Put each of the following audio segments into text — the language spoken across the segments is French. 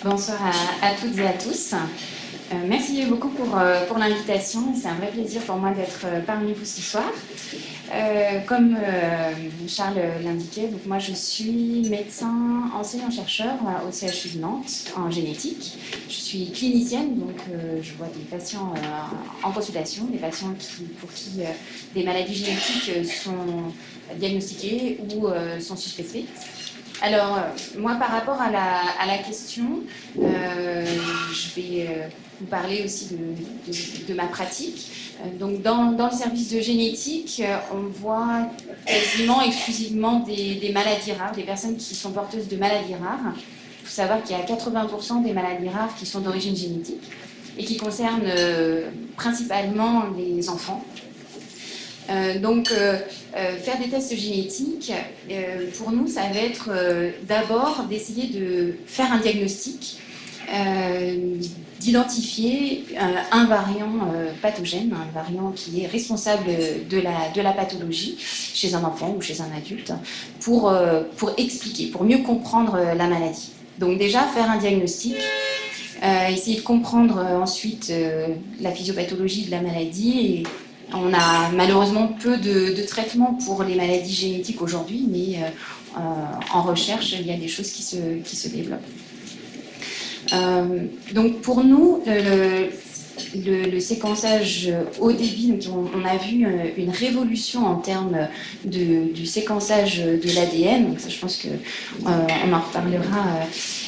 Bonsoir à toutes et à tous. Merci beaucoup pour l'invitation. C'est un vrai plaisir pour moi d'être parmi vous ce soir. Comme Charles l'indiquait, donc moi je suis médecin enseignant-chercheur au CHU de Nantes en génétique. Je suis clinicienne, donc je vois des patients en consultation, des patients pour qui des maladies génétiques sont diagnostiquées ou sont suspectées. Alors, moi, par rapport à la question, je vais vous parler aussi de ma pratique. Donc, dans le service de génétique, on voit quasiment exclusivement des maladies rares, des personnes qui sont porteuses de maladies rares. Il faut savoir qu'il y a 80% des maladies rares qui sont d'origine génétique et qui concernent principalement les enfants. Faire des tests génétiques, pour nous, ça va être d'abord d'essayer de faire un diagnostic, d'identifier un variant pathogène, un variant qui est responsable de la pathologie chez un enfant ou chez un adulte, pour expliquer, pour mieux comprendre la maladie. Donc déjà, faire un diagnostic, essayer de comprendre ensuite la physiopathologie de la maladie. Et on a malheureusement peu de traitements pour les maladies génétiques aujourd'hui, mais en recherche, il y a des choses qui se développent. Donc pour nous, le séquençage haut débit, on a vu une révolution en termes du séquençage de l'ADN, donc ça je pense qu'on en reparlera,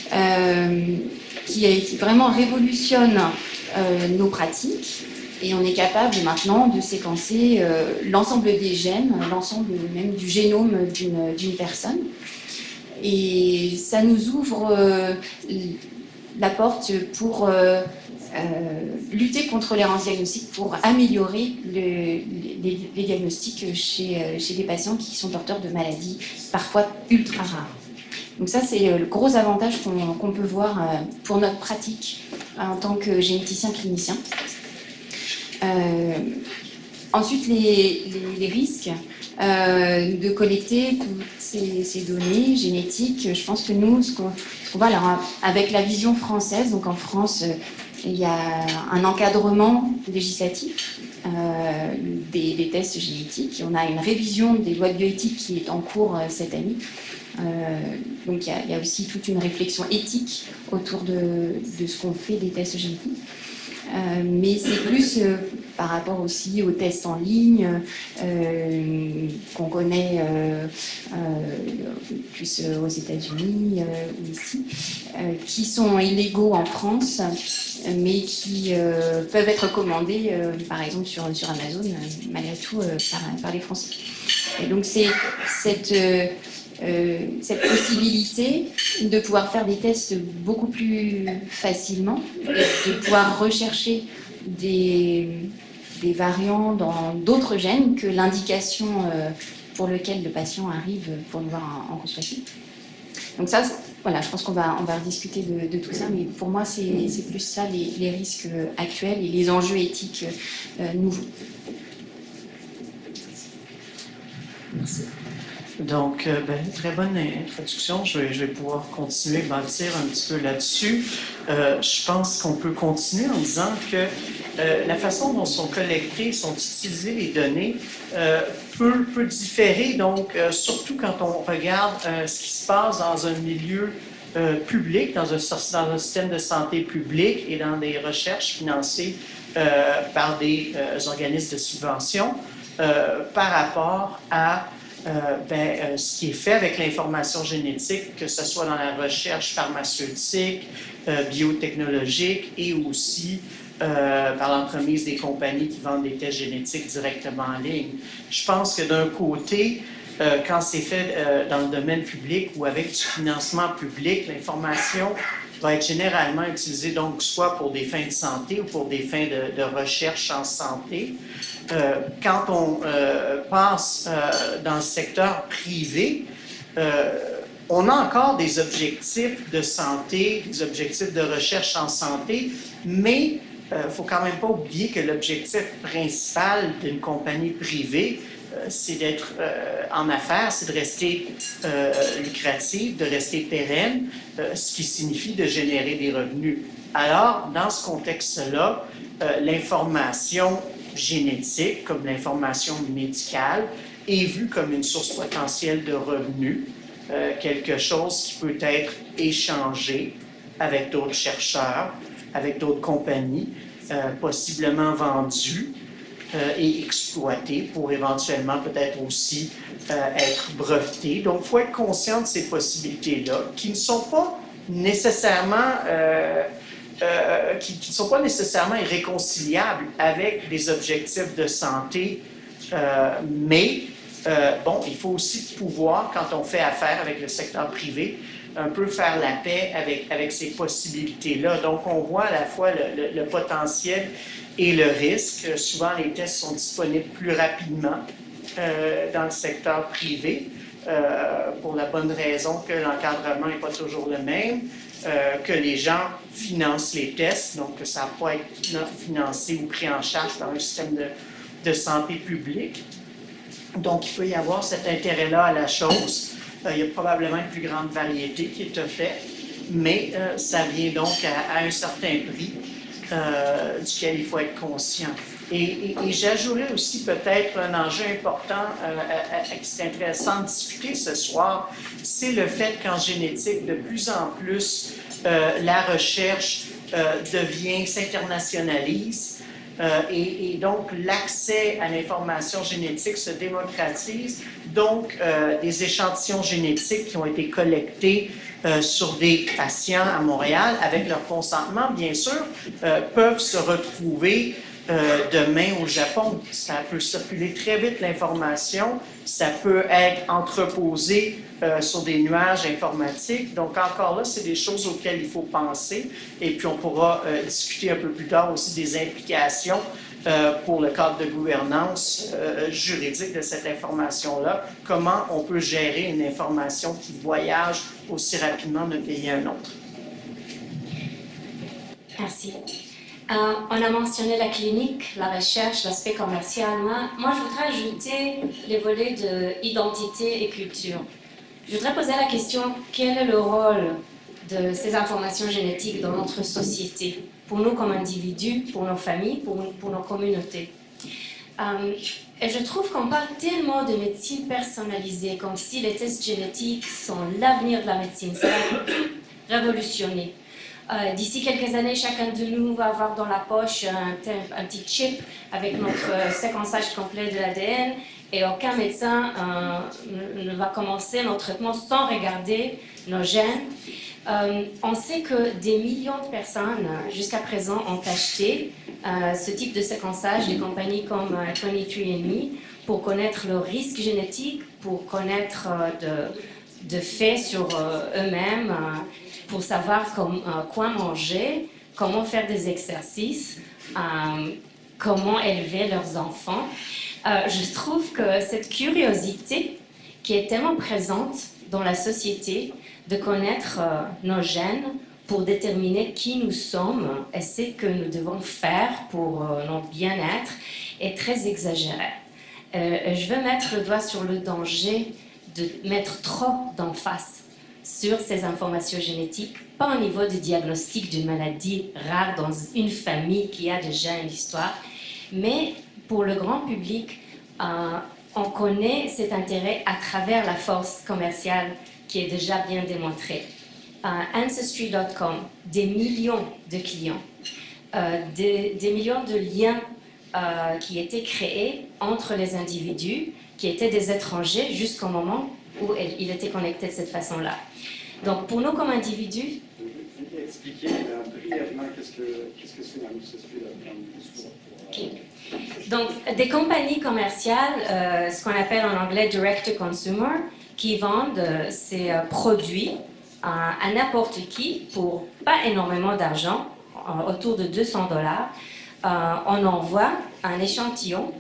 qui vraiment révolutionne nos pratiques. Et on est capable maintenant de séquencer l'ensemble des gènes, l'ensemble même du génome d'une personne. Et ça nous ouvre la porte pour lutter contre l'errance diagnostique, pour améliorer les diagnostics chez les patients qui sont porteurs de maladies parfois ultra rares. Donc ça, c'est le gros avantage qu'on peut voir pour notre pratique en tant que généticien clinicien. Ensuite, les risques de collecter toutes ces données génétiques. Je pense que nous, ce qu'on voit alors, avec la vision française, donc en France, il y a un encadrement législatif des tests génétiques. On a une révision des lois de bioéthique qui est en cours cette année. Donc il y a aussi toute une réflexion éthique autour de ce qu'on fait des tests génétiques. Mais c'est plus par rapport aussi aux tests en ligne qu'on connaît plus aux États-Unis ou ici, qui sont illégaux en France, mais qui peuvent être commandés, par exemple sur Amazon, malgré tout par les Français. Et donc c'est cette possibilité de pouvoir faire des tests beaucoup plus facilement, de pouvoir rechercher des variants dans d'autres gènes que l'indication pour lequel le patient arrive pour nous voir en consultation. Donc ça, voilà, je pense qu'on va rediscuter de tout ça, mais pour moi, c'est plus ça les risques actuels et les enjeux éthiques nouveaux. Merci. Donc, très bonne introduction. Je vais pouvoir continuer, bâtir un petit peu là-dessus. Je pense qu'on peut continuer en disant que la façon dont sont collectées, sont utilisées les données peut différer, donc surtout quand on regarde ce qui se passe dans un milieu public, dans un système de santé public et dans des recherches financées par des organismes de subvention par rapport à ce qui est fait avec l'information génétique, que ce soit dans la recherche pharmaceutique, biotechnologique et aussi par l'entremise des compagnies qui vendent des tests génétiques directement en ligne. Je pense que d'un côté, quand c'est fait dans le domaine public ou avec du financement public, l'information va être généralement utilisée donc soit pour des fins de santé ou pour des fins de recherche en santé. Quand on passe dans le secteur privé, on a encore des objectifs de santé, des objectifs de recherche en santé, mais il ne faut quand même pas oublier que l'objectif principal d'une compagnie privée, c'est d'être en affaires, c'est de rester lucratif, de rester pérenne, ce qui signifie de générer des revenus. Alors, dans ce contexte-là, l'information génétique, comme l'information médicale, est vue comme une source potentielle de revenus, quelque chose qui peut être échangé avec d'autres chercheurs, avec d'autres compagnies, possiblement vendu et exploité pour éventuellement peut-être aussi être breveté. Donc, il faut être conscient de ces possibilités-là qui ne sont pas nécessairement irréconciliables avec des objectifs de santé, mais bon, il faut aussi pouvoir, quand on fait affaire avec le secteur privé, un peu faire la paix avec ces possibilités-là. Donc, on voit à la fois le potentiel et le risque. Souvent, les tests sont disponibles plus rapidement dans le secteur privé, pour la bonne raison que l'encadrement n'est pas toujours le même, que les gens financent les tests, donc que ça n'a pas été financé ou pris en charge par un système de santé publique. Donc, il peut y avoir cet intérêt-là à la chose. Il y a probablement une plus grande variété qui est faite, mais ça vient donc à un certain prix duquel il faut être conscient. Et j'ajouterais aussi peut-être un enjeu important qui serait intéressant de discuter ce soir, c'est le fait qu'en génétique, de plus en plus, la recherche s'internationalise. Et donc, l'accès à l'information génétique se démocratise. Donc, des échantillons génétiques qui ont été collectés sur des patients à Montréal, avec leur consentement, bien sûr, peuvent se retrouver demain au Japon. Ça peut circuler très vite, l'information. Ça peut être entreposé sur des nuages informatiques. Donc, encore là, c'est des choses auxquelles il faut penser. Et puis, on pourra discuter un peu plus tard aussi des implications pour le cadre de gouvernance juridique de cette information-là. Comment on peut gérer une information qui voyage aussi rapidement d'un pays à un autre. Merci. On a mentionné la clinique, la recherche, l'aspect commercial. Moi, je voudrais ajouter les volets d'identité et culture. Je voudrais poser la question, quel est le rôle de ces informations génétiques dans notre société, pour nous comme individus, pour nos familles, pour nos communautés? Et je trouve qu'on parle tellement de médecine personnalisée, comme si les tests génétiques sont l'avenir de la médecine. Ça va révolutionner. D'ici quelques années, chacun de nous va avoir dans la poche un petit chip avec notre séquençage complet de l'ADN et aucun médecin ne va commencer notre traitement sans regarder nos gènes. On sait que des millions de personnes jusqu'à présent ont acheté ce type de séquençage, des compagnies comme 23andMe, pour connaître le risque génétique, pour connaître de faits sur eux-mêmes, pour savoir quoi manger, comment faire des exercices, comment élever leurs enfants. Je trouve que cette curiosité qui est tellement présente dans la société de connaître nos gènes pour déterminer qui nous sommes et ce que nous devons faire pour notre bien-être est très exagérée. Je veux mettre le doigt sur le danger de mettre trop d'emphase sur ces informations génétiques, pas au niveau du diagnostic d'une maladie rare dans une famille qui a déjà une histoire, mais pour le grand public, on connaît cet intérêt à travers la force commerciale qui est déjà bien démontrée. Ancestry.com, des millions de clients, des millions de liens qui étaient créés entre les individus qui étaient des étrangers jusqu'au moment où ils étaient connectés de cette façon-là. Donc, pour nous comme individus... Expliquer brièvement qu'est-ce que c'est Ancestry.com. Okay. Donc, des compagnies commerciales, ce qu'on appelle en anglais direct-to-consumer, qui vendent ces produits à n'importe qui pour pas énormément d'argent, autour de $200. On envoie un échantillon,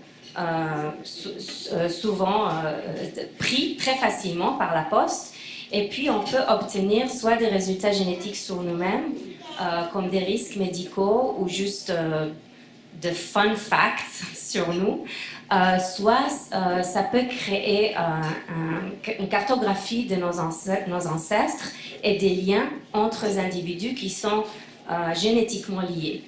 souvent pris très facilement par la poste, et puis on peut obtenir soit des résultats génétiques sur nous-mêmes, comme des risques médicaux ou juste de fun facts sur nous, soit ça peut créer une cartographie de nos ancêtres et des liens entre les individus qui sont génétiquement liés.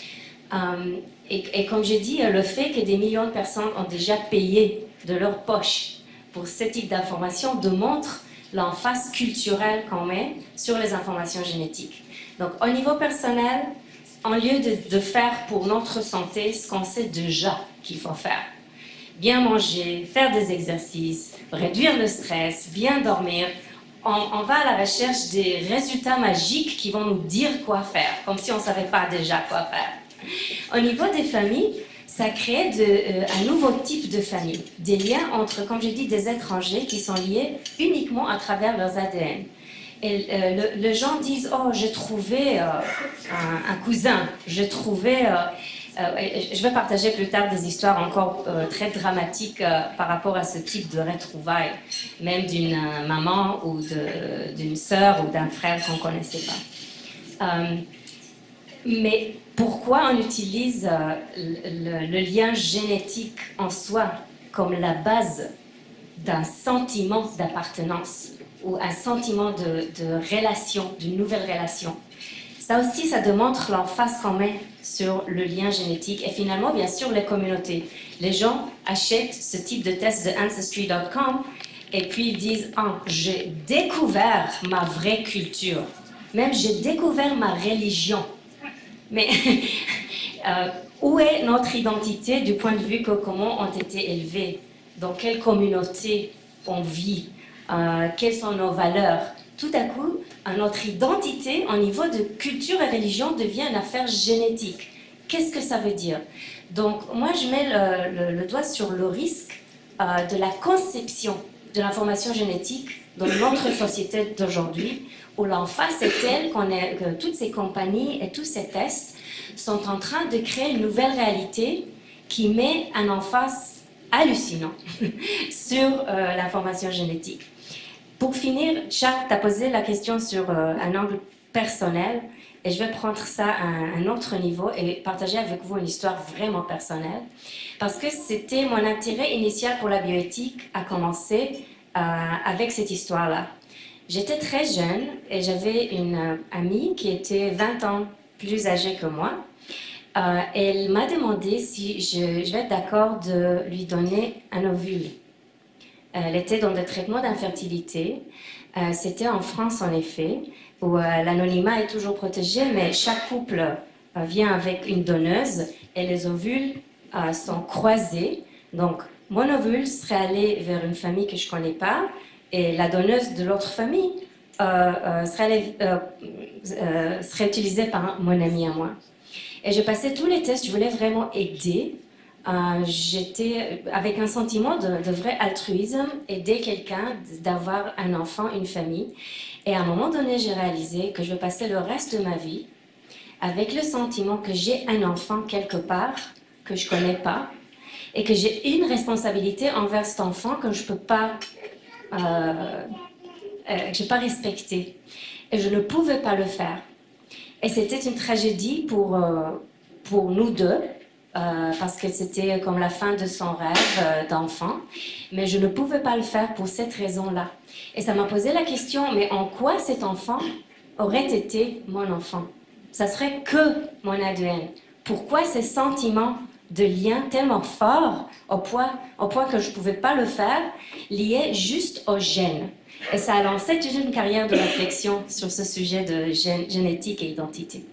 Et comme j'ai dit, le fait que des millions de personnes ont déjà payé de leur poche pour ce type d'informations démontre l'emphase culturelle qu'on met sur les informations génétiques. Donc, au niveau personnel, en lieu de faire pour notre santé ce qu'on sait déjà qu'il faut faire, bien manger, faire des exercices, réduire le stress, bien dormir, on va à la recherche des résultats magiques qui vont nous dire quoi faire, comme si on ne savait pas déjà quoi faire. Au niveau des familles, ça crée un nouveau type de famille, des liens entre, comme j'ai dit, des étrangers qui sont liés uniquement à travers leurs ADN. Et les gens disent « Oh, j'ai trouvé un cousin, j'ai trouvé… je vais partager plus tard des histoires encore très dramatiques par rapport à ce type de retrouvailles, même d'une maman ou d'une sœur ou d'un frère qu'on ne connaissait pas. Mais pourquoi on utilise le lien génétique en soi comme la base d'un sentiment d'appartenance ou un sentiment de relation, d'une nouvelle relation? Ça aussi, ça démontre l'emphase qu'on met sur le lien génétique et finalement, bien sûr, les communautés. Les gens achètent ce type de test de Ancestry.com et puis ils disent « Ah, j'ai découvert ma vraie culture. Même j'ai découvert ma religion. » Mais où est notre identité du point de vue que comment on a été élevés? Dans quelle communauté on vit? Quelles sont nos valeurs? Tout à coup, notre identité au niveau de culture et religion devient une affaire génétique. Qu'est-ce que ça veut dire? Donc, moi, je mets le doigt sur le risque de la conception de l'information génétique dans notre société d'aujourd'hui, où l'emphase est telle que toutes ces compagnies et tous ces tests sont en train de créer une nouvelle réalité qui met un emphase hallucinant sur l'information génétique. Pour finir, Charles t'a posé la question sur un angle personnel et je vais prendre ça à un autre niveau et partager avec vous une histoire vraiment personnelle parce que c'était mon intérêt initial pour la bioéthique a commencé avec cette histoire-là. J'étais très jeune et j'avais une amie qui était 20 ans plus âgée que moi. Elle m'a demandé si je vais être d'accord de lui donner un ovule. Elle était dans des traitements d'infertilité. C'était en France, en effet, où l'anonymat est toujours protégé, mais chaque couple vient avec une donneuse et les ovules sont croisés. Donc, mon ovule serait allé vers une famille que je ne connais pas et la donneuse de l'autre famille serait utilisée par mon ami à moi. Et je passais tous les tests, je voulais vraiment aider. J'étais avec un sentiment de vrai altruisme, aider quelqu'un, d'avoir un enfant, une famille. Et à un moment donné, j'ai réalisé que je vais passer le reste de ma vie avec le sentiment que j'ai un enfant quelque part que je ne connais pas et que j'ai une responsabilité envers cet enfant que je ne peux pas, respecter. Et je ne pouvais pas le faire. Et c'était une tragédie pour nous deux, parce que c'était comme la fin de son rêve d'enfant, mais je ne pouvais pas le faire pour cette raison-là. Et ça m'a posé la question, mais en quoi cet enfant aurait été mon enfant? Ça serait que mon ADN. Pourquoi ces sentiments de lien tellement forts au point que je ne pouvais pas le faire, liés juste aux gènes? Et ça a lancé toute une carrière de réflexion sur ce sujet de génétique et identité.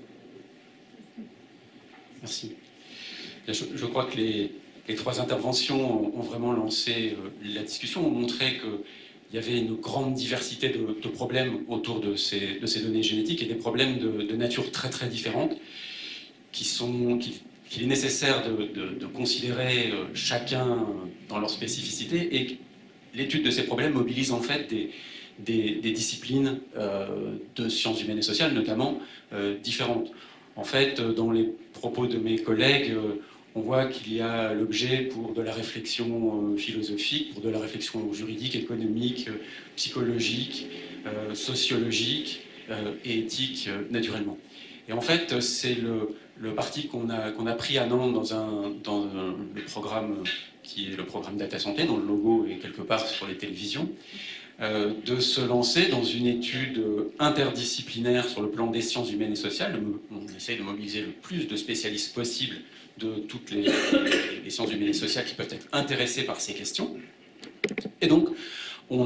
Merci. Je crois que les trois interventions ont vraiment lancé la discussion, ont montré qu'il y avait une grande diversité de problèmes autour de ces données génétiques et des problèmes de nature très très différentes qu'il est nécessaire de considérer chacun dans leur spécificité, et l'étude de ces problèmes mobilise en fait des disciplines de sciences humaines et sociales notamment différentes. En fait, dans les propos de mes collègues, on voit qu'il y a l'objet pour de la réflexion philosophique, pour de la réflexion juridique, économique, psychologique, sociologique et éthique naturellement. Et en fait, c'est le parti qu'on a pris à Nantes dans le programme qui est le programme Data Santé, dont le logo est quelque part sur les télévisions, de se lancer dans une étude interdisciplinaire sur le plan des sciences humaines et sociales. On essaye de mobiliser le plus de spécialistes possible de toutes les sciences humaines et sociales qui peuvent être intéressés par ces questions. Et donc, on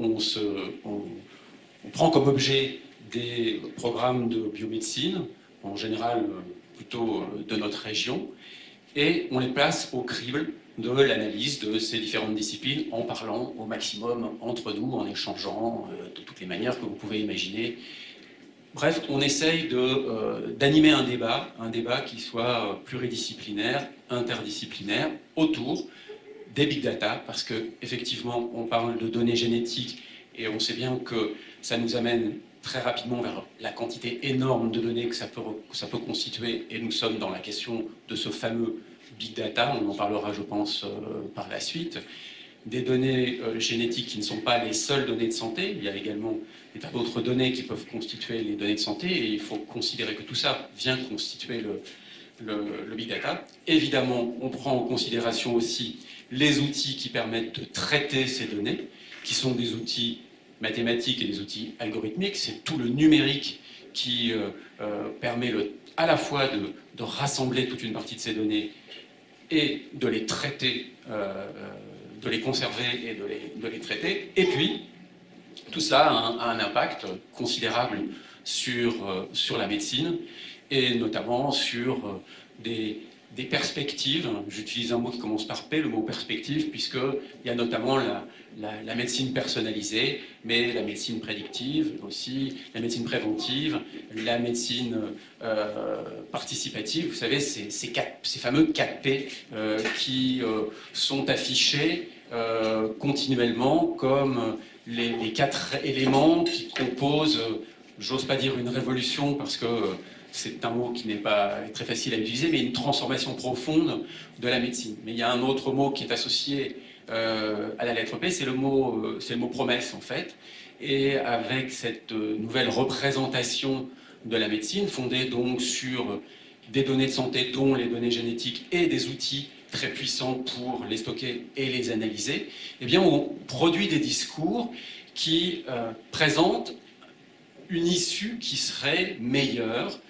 prend comme objet des programmes de biomédecine, en général plutôt de notre région, et on les place au crible de l'analyse de ces différentes disciplines en parlant au maximum entre nous, en échangeant de toutes les manières que vous pouvez imaginer. Bref, on essaye d'animer un débat qui soit pluridisciplinaire, interdisciplinaire, autour des big data, parce qu'effectivement, on parle de données génétiques et on sait bien que ça nous amène très rapidement vers la quantité énorme de données que ça peut constituer, et nous sommes dans la question de ce fameux big data, on en parlera je pense par la suite, des données génétiques qui ne sont pas les seules données de santé, il y a également des tas d'autres données qui peuvent constituer les données de santé, et il faut considérer que tout ça vient constituer le big data. Évidemment, on prend en considération aussi les outils qui permettent de traiter ces données, qui sont des outils mathématiques et des outils algorithmiques. C'est tout le numérique qui permet à la fois de rassembler toute une partie de ces données et de les traiter, de les conserver et de les traiter. Et puis, tout ça a un impact considérable sur la médecine, et notamment sur des perspectives. J'utilise un mot qui commence par P, le mot perspective, puisqu'il y a notamment la médecine personnalisée, mais la médecine prédictive aussi, la médecine préventive, la médecine participative. Vous savez, ces fameux 4P qui sont affichés continuellement comme les 4 éléments qui composent, j'ose pas dire une révolution, parce que c'est un mot qui n'est pas très facile à utiliser, mais une transformation profonde de la médecine. Mais il y a un autre mot qui est associé à la lettre P, c'est le mot promesse en fait. Et avec cette nouvelle représentation de la médecine, fondée donc sur des données de santé, dont les données génétiques, et des outils très puissants pour les stocker et les analyser, eh bien on produit des discours qui présentent une issue qui serait meilleure.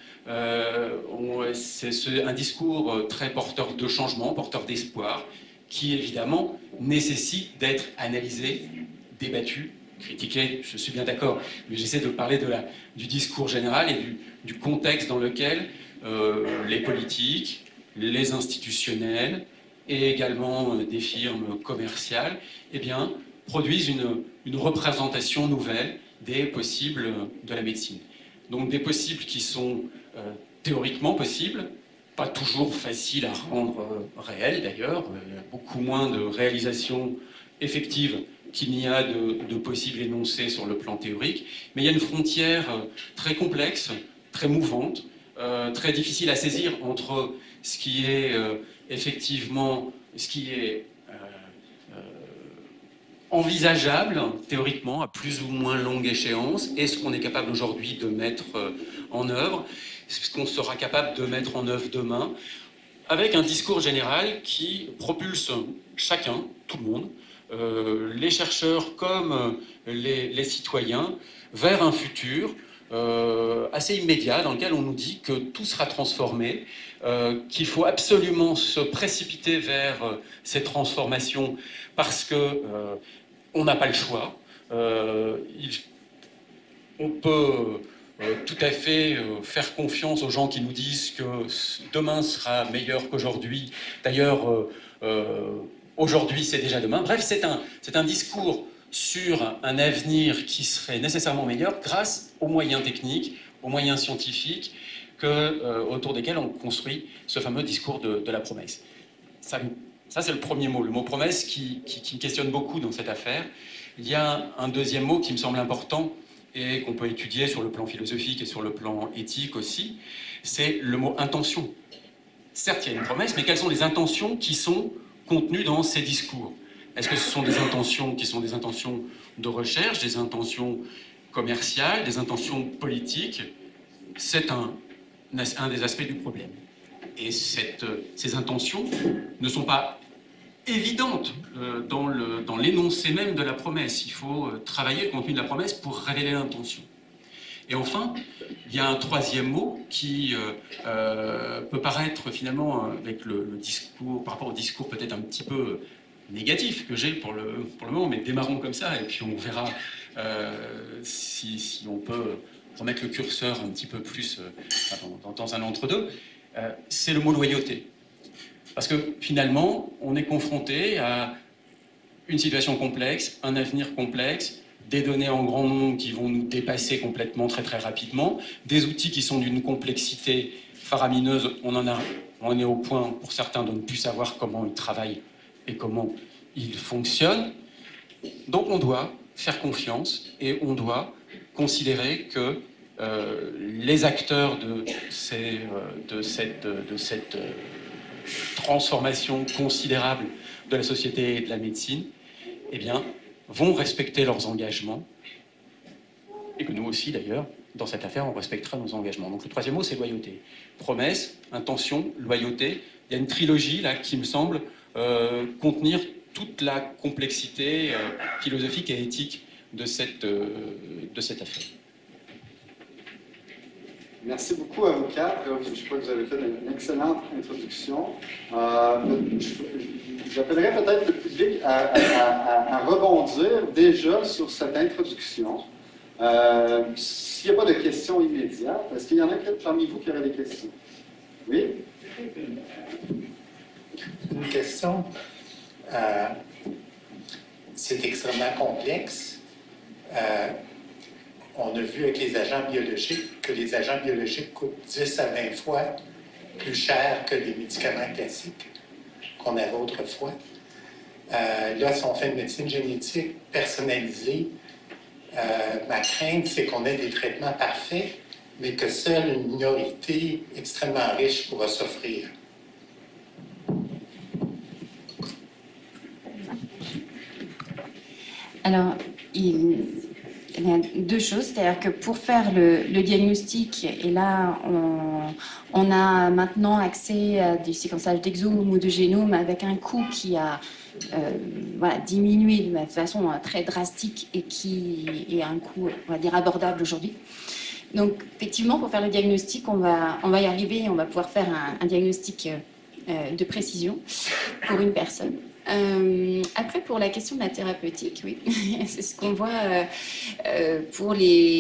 C'est un discours très porteur de changement, porteur d'espoir, qui évidemment nécessite d'être analysé, débattu, critiqué, je suis bien d'accord, mais j'essaie de parler du discours général et du contexte dans lequel les politiques, les institutionnels et également des firmes commerciales eh bien, produisent une représentation nouvelle des possibles de la médecine. Donc des possibles qui sont théoriquement possibles, pas toujours faciles à rendre réels d'ailleurs, beaucoup moins de réalisations effectives qu'il n'y a de possibles énoncés sur le plan théorique, mais il y a une frontière très complexe, très mouvante, très difficile à saisir entre ce qui est effectivement, ce qui est envisageable théoriquement à plus ou moins longue échéance et ce qu'on est capable aujourd'hui de mettre en œuvre, ce qu'on sera capable de mettre en œuvre demain, avec un discours général qui propulse chacun, tout le monde, les chercheurs comme les citoyens, vers un futur assez immédiat dans lequel on nous dit que tout sera transformé, qu'il faut absolument se précipiter vers ces transformations parce que on n'a pas le choix. On peut tout à fait faire confiance aux gens qui nous disent que demain sera meilleur qu'aujourd'hui. D'ailleurs, aujourd'hui c'est déjà demain. Bref, c'est un discours sur un avenir qui serait nécessairement meilleur grâce aux moyens techniques, aux moyens scientifiques autour desquels on construit ce fameux discours de la promesse. Ça c'est le premier mot, le mot promesse qui me questionne beaucoup dans cette affaire. Il y a un deuxième mot qui me semble important et qu'on peut étudier sur le plan philosophique et sur le plan éthique aussi, c'est le mot intention. Certes, il y a une promesse, mais quelles sont les intentions qui sont contenues dans ces discours? Est-ce que ce sont des intentions qui sont des intentions de recherche, des intentions commerciales, des intentions politiques? C'est un des aspects du problème. et ces intentions ne sont pas évidentes dans l'énoncé même de la promesse. Il faut travailler le contenu de la promesse pour révéler l'intention. Et enfin, il y a un troisième mot qui peut paraître finalement, avec le discours, par rapport au discours peut-être un petit peu négatif que j'ai pour le moment, mais démarrons comme ça, et puis on verra si on peut remettre le curseur un petit peu plus dans un entre-deux, c'est le mot loyauté. Parce que finalement, on est confronté à une situation complexe, un avenir complexe, des données en grand nombre qui vont nous dépasser complètement très très rapidement, des outils qui sont d'une complexité faramineuse, on est au point pour certains de ne plus savoir comment ils travaillent et comment ils fonctionnent. Donc on doit faire confiance et on doit considérer que les acteurs de cette transformation considérable de la société et de la médecine, eh bien, vont respecter leurs engagements, et que nous aussi d'ailleurs, dans cette affaire, on respectera nos engagements. Donc le troisième mot, c'est loyauté. Promesse, intention, loyauté. Il y a une trilogie là qui me semble contenir toute la complexité philosophique et éthique de cette affaire. Merci beaucoup à vous quatre. Je crois que vous avez fait une excellente introduction. J'appellerais peut-être le public à rebondir déjà sur cette introduction. S'il n'y a pas de questions immédiates, est-ce qu'il y en a parmi vous qui auraient des questions? Oui? Une question. C'est extrêmement complexe. On a vu avec les agents biologiques que les agents biologiques coûtent 10 à 20 fois plus cher que les médicaments classiques qu'on avait autrefois. Là, si on fait une médecine génétique personnalisée, ma crainte, c'est qu'on ait des traitements parfaits, mais que seule une minorité extrêmement riche pourra s'offrir. Alors, il y a deux choses, c'est-à-dire que pour faire le diagnostic, et là on a maintenant accès à du séquençage d'exome ou de génome avec un coût qui a diminué de façon très drastique et qui est un coût, on va dire, abordable aujourd'hui. Donc effectivement, pour faire le diagnostic, on va y arriver, on va pouvoir faire un diagnostic de précision pour une personne. Après, pour la question de la thérapeutique, oui, c'est ce qu'on voit pour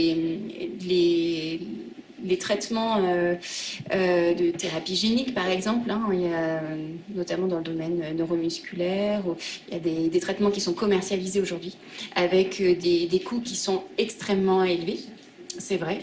les traitements de thérapie génique, par exemple. Il y a, notamment dans le domaine neuromusculaire, il y a des traitements qui sont commercialisés aujourd'hui avec des coûts qui sont extrêmement élevés, c'est vrai.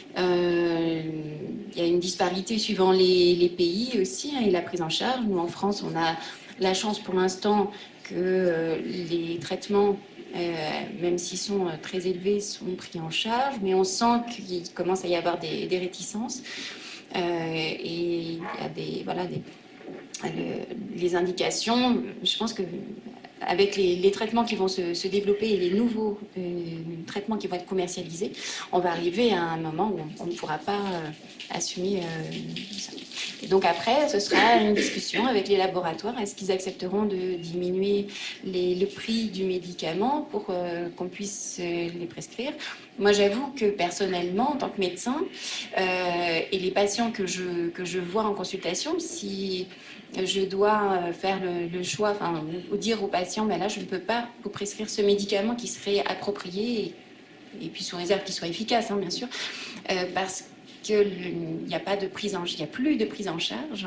Il y a une disparité suivant les pays aussi, et la prise en charge. Nous, en France, on a la chance pour l'instant que les traitements, même s'ils sont très élevés, sont pris en charge, mais on sent qu'il commence à y avoir des réticences. Et il y a les indications. Je pense que avec les traitements qui vont se développer et les nouveaux traitements qui vont être commercialisés, on va arriver à un moment où on ne pourra pas assumer ça. Et donc après, ce sera une discussion avec les laboratoires. Est-ce qu'ils accepteront de diminuer le prix du médicament pour qu'on puisse les prescrire? Moi, j'avoue que personnellement, en tant que médecin, et les patients que je vois en consultation, si je dois faire le choix, ou dire aux patients, mais là, je ne peux pas vous prescrire ce médicament qui serait approprié, et puis sous réserve qu'il soit efficace, bien sûr, parce qu'il n'y a pas de prise en, il n'y a plus de prise en charge,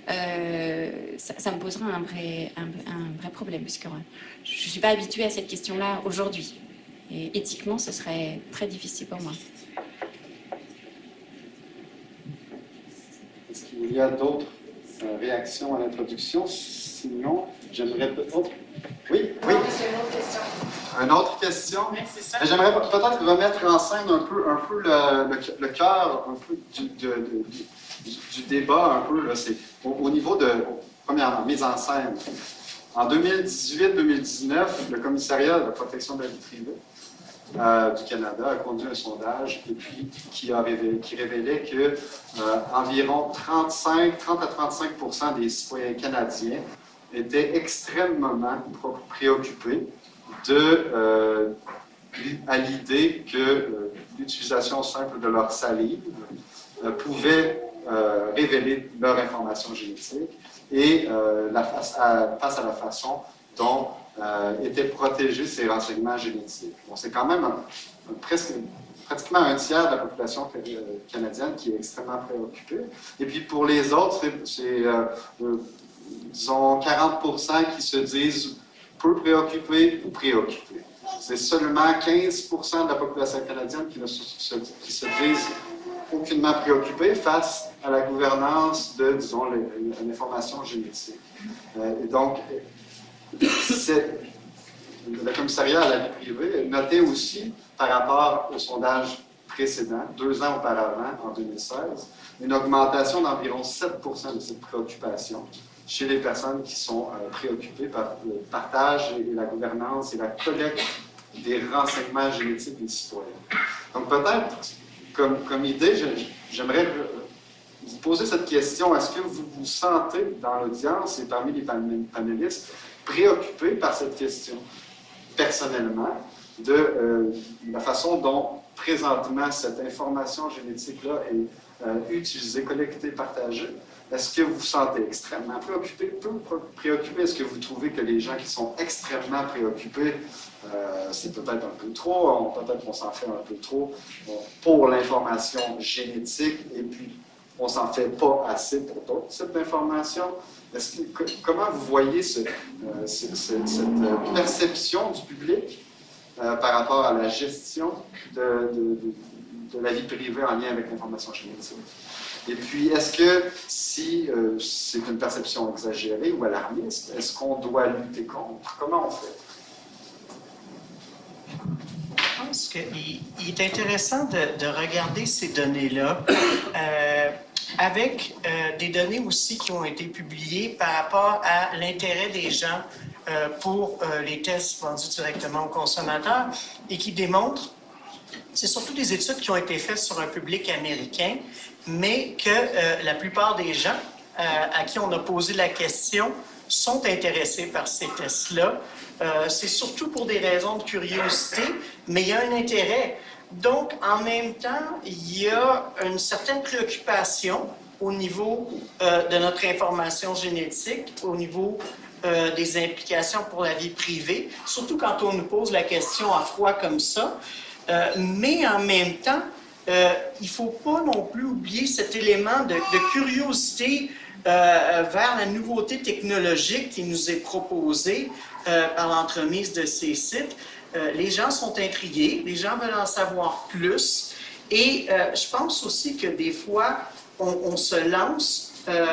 ça me posera un vrai problème, parce que je ne suis pas habituée à cette question-là aujourd'hui. Et éthiquement, ce serait très difficile pour moi. Est-ce qu'il y a d'autres réactions à l'introduction? Sinon, j'aimerais peut-être... Oui? Oui. Une autre question? Oui, c'est ça. J'aimerais peut-être remettre en scène un peu le cœur un peu du débat, un peu, là, c'est au niveau de, premièrement, mise en scène. En 2018-2019, le commissariat de la protection de la vie privée du Canada a conduit un sondage et puis qui révélait que environ 30 à 35% des citoyens canadiens étaient extrêmement préoccupés à l'idée que l'utilisation simple de leur salive pouvait révéler leur information génétique et face à la façon dont étaient protégés ces renseignements génétiques. Bon, c'est quand même pratiquement un tiers de la population canadienne qui est extrêmement préoccupée. Et puis pour les autres, c'est disons 40% qui se disent peu préoccupés ou préoccupés. C'est seulement 15% de la population canadienne qui se disent aucunement préoccupés face à la gouvernance de, disons, l'information génétique. Et donc, le commissariat à la vie privée notait aussi, par rapport au sondage précédent, 2 ans auparavant, en 2016, une augmentation d'environ 7% de cette préoccupation chez les personnes qui sont préoccupées par le partage et la gouvernance et la collecte des renseignements génétiques des citoyens. Donc peut-être, comme idée, j'aimerais vous poser cette question. Est-ce que vous vous sentez dans l'audience et parmi les panélistes préoccupés par cette question, personnellement, de la façon dont présentement cette information génétique-là est utilisée, collectée, partagée? Est-ce que vous vous sentez extrêmement préoccupé, peu préoccupé? Est-ce que vous trouvez que les gens qui sont extrêmement préoccupés, c'est peut-être un peu trop, peut-être qu'on s'en fait un peu trop pour l'information génétique, et puis on s'en fait pas assez pour d'autres types d'informations? Comment vous voyez cette perception du public par rapport à la gestion de la vie privée en lien avec l'information génétique? Et puis, est-ce que si c'est une perception exagérée ou alarmiste, est-ce qu'on doit lutter contre? Comment on fait? Je pense qu'il est intéressant de regarder ces données-là avec des données aussi qui ont été publiées par rapport à l'intérêt des gens pour les tests vendus directement aux consommateurs et qui démontrent, c'est surtout des études qui ont été faites sur un public américain, mais que la plupart des gens à qui on a posé la question sont intéressés par ces tests-là. C'est surtout pour des raisons de curiosité, mais il y a un intérêt. Donc, en même temps, il y a une certaine préoccupation au niveau de notre information génétique, au niveau des implications pour la vie privée, surtout quand on nous pose la question à froid comme ça. Mais en même temps, il ne faut pas non plus oublier cet élément de curiosité vers la nouveauté technologique qui nous est proposée par l'entremise de ces sites. Les gens sont intrigués, les gens veulent en savoir plus. Et je pense aussi que des fois, on se lance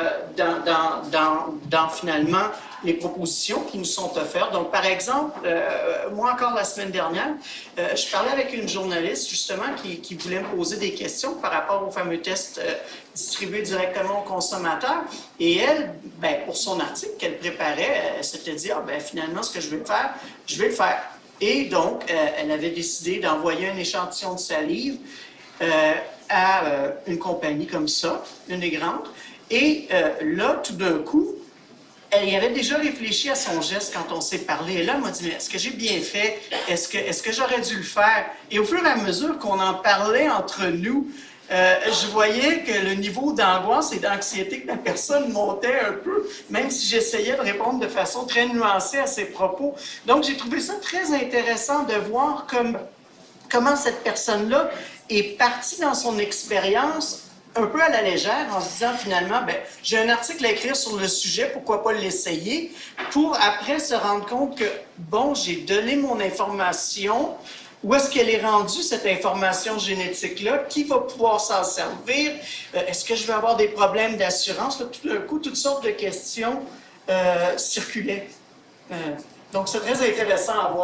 dans finalement les propositions qui nous sont offertes. Donc, par exemple, moi encore la semaine dernière, je parlais avec une journaliste justement qui voulait me poser des questions par rapport aux fameux tests distribués directement aux consommateurs. Et elle, pour son article qu'elle préparait, elle s'était dit, finalement, ce que je vais faire, je vais le faire. Et donc, elle avait décidé d'envoyer un échantillon de salive à une compagnie comme ça, une des grandes. Et là, tout d'un coup, elle y avait déjà réfléchi à son geste quand on s'est parlé. Et là, elle m'a dit, mais est-ce que j'ai bien fait? Est-ce que j'aurais dû le faire? Et au fur et à mesure qu'on en parlait entre nous, je voyais que le niveau d'angoisse et d'anxiété que la personne montait un peu, même si j'essayais de répondre de façon très nuancée à ses propos. Donc, j'ai trouvé ça très intéressant de voir comment cette personne-là est partie dans son expérience un peu à la légère, en se disant finalement, j'ai un article à écrire sur le sujet, pourquoi pas l'essayer, pour après se rendre compte que, bon, j'ai donné mon information, où est-ce qu'elle est rendue, cette information génétique-là, qui va pouvoir s'en servir, est-ce que je vais avoir des problèmes d'assurance, tout d'un coup, toutes sortes de questions circulaient. Donc, c'est très intéressant à voir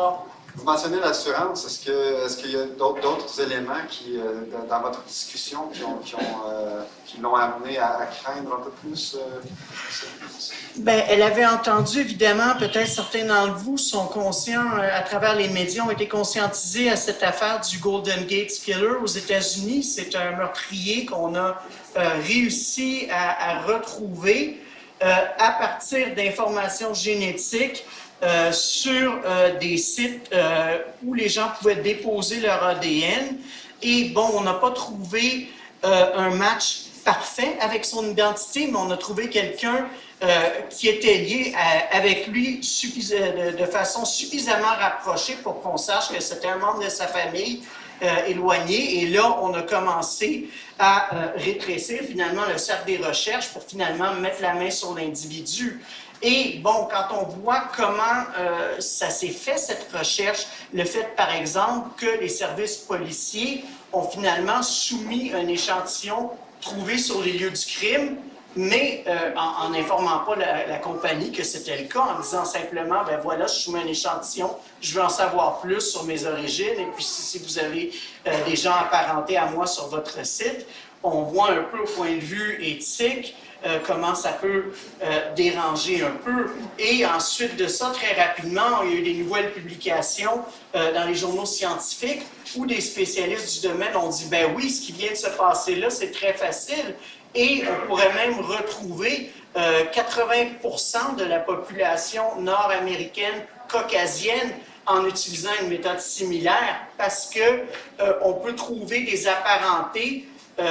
Vous mentionnez l'assurance. Est-ce qu'il y a d'autres éléments qui, dans votre discussion qui l'ont amené à craindre un peu plus Bien, elle avait entendu, évidemment, peut-être certains d'entre vous sont conscients, à travers les médias, ont été conscientisés à cette affaire du Golden Gate Killer aux États-Unis. C'est un meurtrier qu'on a réussi à retrouver à partir d'informations génétiques sur des sites où les gens pouvaient déposer leur ADN. Et bon, on n'a pas trouvé un match parfait avec son identité, mais on a trouvé quelqu'un qui était lié avec lui de façon suffisamment rapprochée pour qu'on sache que c'était un membre de sa famille éloigné. Et là, on a commencé à rétrécir finalement le cercle des recherches pour finalement mettre la main sur l'individu. Et bon, quand on voit comment ça s'est fait, cette recherche, le fait, par exemple, que les services policiers ont finalement soumis un échantillon trouvé sur les lieux du crime, mais en n'informant pas la compagnie que c'était le cas, en disant simplement, ben voilà, je soumets un échantillon, je veux en savoir plus sur mes origines, et puis si vous avez des gens apparentés à moi sur votre site, on voit un peu au point de vue éthique comment ça peut déranger un peu. Et ensuite de ça, très rapidement, il y a eu des nouvelles publications dans les journaux scientifiques où des spécialistes du domaine ont dit, ben oui, ce qui vient de se passer là, c'est très facile. Et on pourrait même retrouver 80% de la population nord-américaine caucasienne en utilisant une méthode similaire parce que on peut trouver des apparentés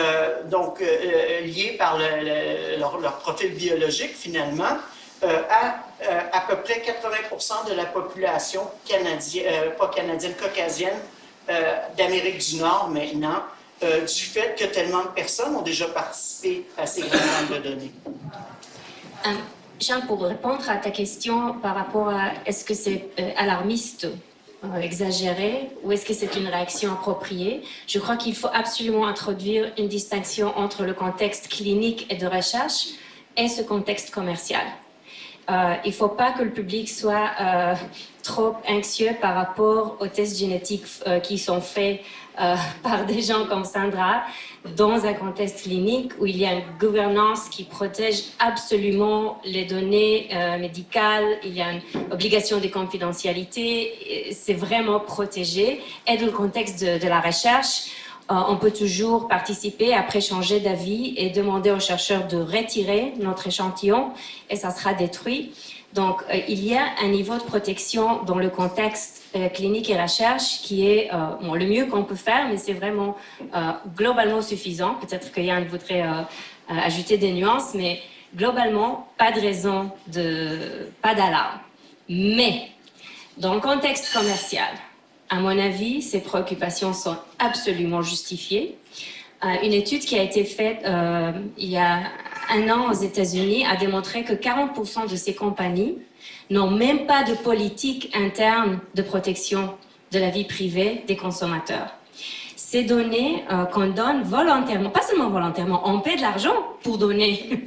liés par leur profil biologique finalement à peu près 80% de la population caucasienne d'Amérique du Nord maintenant, du fait que tellement de personnes ont déjà participé à ces grandes banques de données. Jean, pour répondre à ta question par rapport à est-ce que c'est alarmiste, exagéré, ou est-ce que c'est une réaction appropriée, je crois qu'il faut absolument introduire une distinction entre le contexte clinique et de recherche et ce contexte commercial. Il ne faut pas que le public soit trop anxieux par rapport aux tests génétiques qui sont faits par des gens comme Sandra dans un contexte clinique où il y a une gouvernance qui protège absolument les données médicales, il y a une obligation de confidentialité, c'est vraiment protégé. Et dans le contexte de la recherche, on peut toujours participer, après changer d'avis et demander aux chercheurs de retirer notre échantillon et ça sera détruit. Donc, il y a un niveau de protection dans le contexte clinique et recherche qui est le mieux qu'on peut faire, mais c'est vraiment globalement suffisant. Peut-être que Yann voudrait ajouter des nuances, mais globalement, pas de raison, pas d'alarme. Mais, dans le contexte commercial, à mon avis, ces préoccupations sont absolument justifiées. Une étude qui a été faite il y a 1 an aux États-Unis a démontré que 40% de ces compagnies n'ont même pas de politique interne de protection de la vie privée des consommateurs. Ces données qu'on donne volontairement, pas seulement volontairement, on paie de l'argent pour donner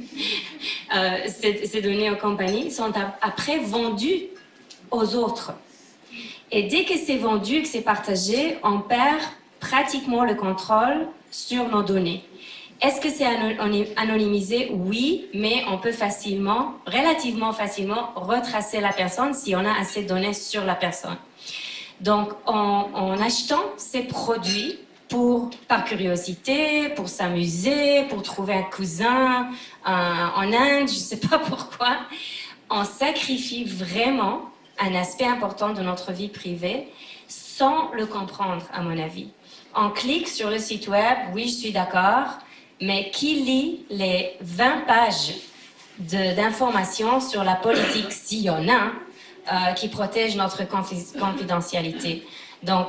ces données aux compagnies, sont après vendues aux autres. Et dès que c'est vendu, que c'est partagé, on perd pratiquement le contrôle sur nos données. Est-ce que c'est anonymisé? Oui, mais on peut relativement facilement, retracer la personne si on a assez de données sur la personne. Donc, en achetant ces produits par curiosité, pour s'amuser, pour trouver un cousin en Inde, je ne sais pas pourquoi, on sacrifie vraiment un aspect important de notre vie privée sans le comprendre, à mon avis. On clique sur le site web, oui, je suis d'accord, mais qui lit les 20 pages d'informations sur la politique, s'il y en a, qui protège notre confidentialité? Donc,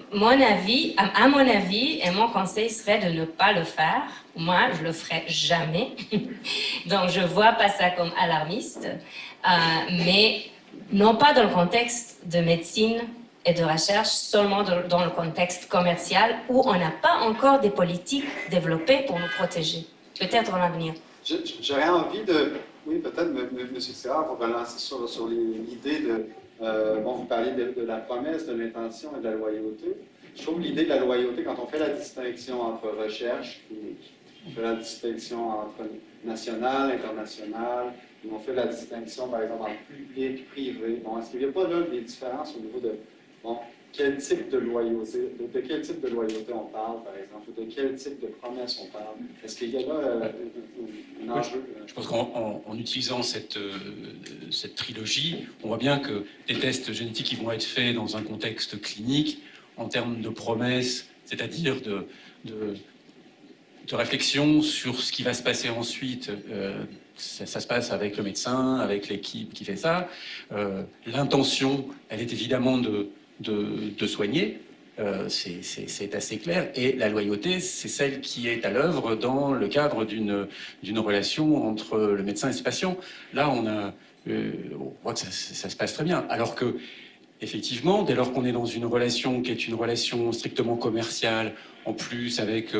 à mon avis, et mon conseil serait de ne pas le faire. Moi, je le ferai jamais. Donc, je vois pas ça comme alarmiste, mais non pas dans le contexte de médecine et de recherche, seulement dans le contexte commercial où on n'a pas encore des politiques développées pour nous protéger. Peut-être en l'avenir. J'aurais envie de Oui, peut-être, M. Serra, pour relancer sur l'idée de... bon, vous parliez de la promesse, de l'intention et de la loyauté. Je trouve l'idée de la loyauté, quand on fait la distinction entre recherche clinique, on fait la distinction entre national, international, on fait la distinction, par exemple, entre public, privé. Bon, est-ce qu'il n'y a pas là des différences au niveau de... Bon, quel type de loyauté, de quel type de loyauté on parle, par exemple, ou de quel type de promesse on parle? Est-ce qu'il y a là un enjeu? Je pense qu'en utilisant cette trilogie, on voit bien que des tests génétiques qui vont être faits dans un contexte clinique, en termes de promesses, c'est-à-dire de réflexion sur ce qui va se passer ensuite, ça se passe avec le médecin, avec l'équipe qui fait ça. L'intention, elle est évidemment de soigner, c'est assez clair. Et la loyauté, c'est celle qui est à l'œuvre dans le cadre d'une relation entre le médecin et ses patients. Là, on voit que ça se passe très bien. Alors que, effectivement, dès lors qu'on est dans une relation qui est une relation strictement commerciale, en plus avec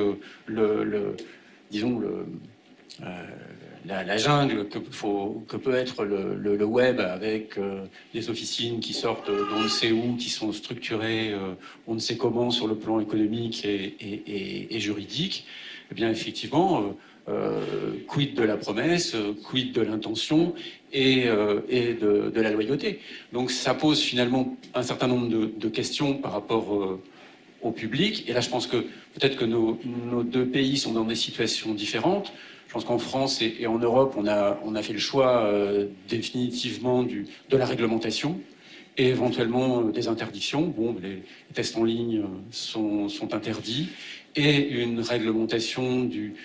la jungle que peut être le web, avec des officines qui sortent d'on ne sait où, qui sont structurées on ne sait comment sur le plan économique et juridique, eh bien effectivement, quid de la promesse, quid de l'intention et de la loyauté. Donc ça pose finalement un certain nombre de questions par rapport au public. Et là, je pense que peut-être que nos deux pays sont dans des situations différentes. Je pense qu'en France et en Europe, on a fait le choix définitivement de la réglementation et éventuellement des interdictions. Bon, les tests en ligne sont interdits et une réglementation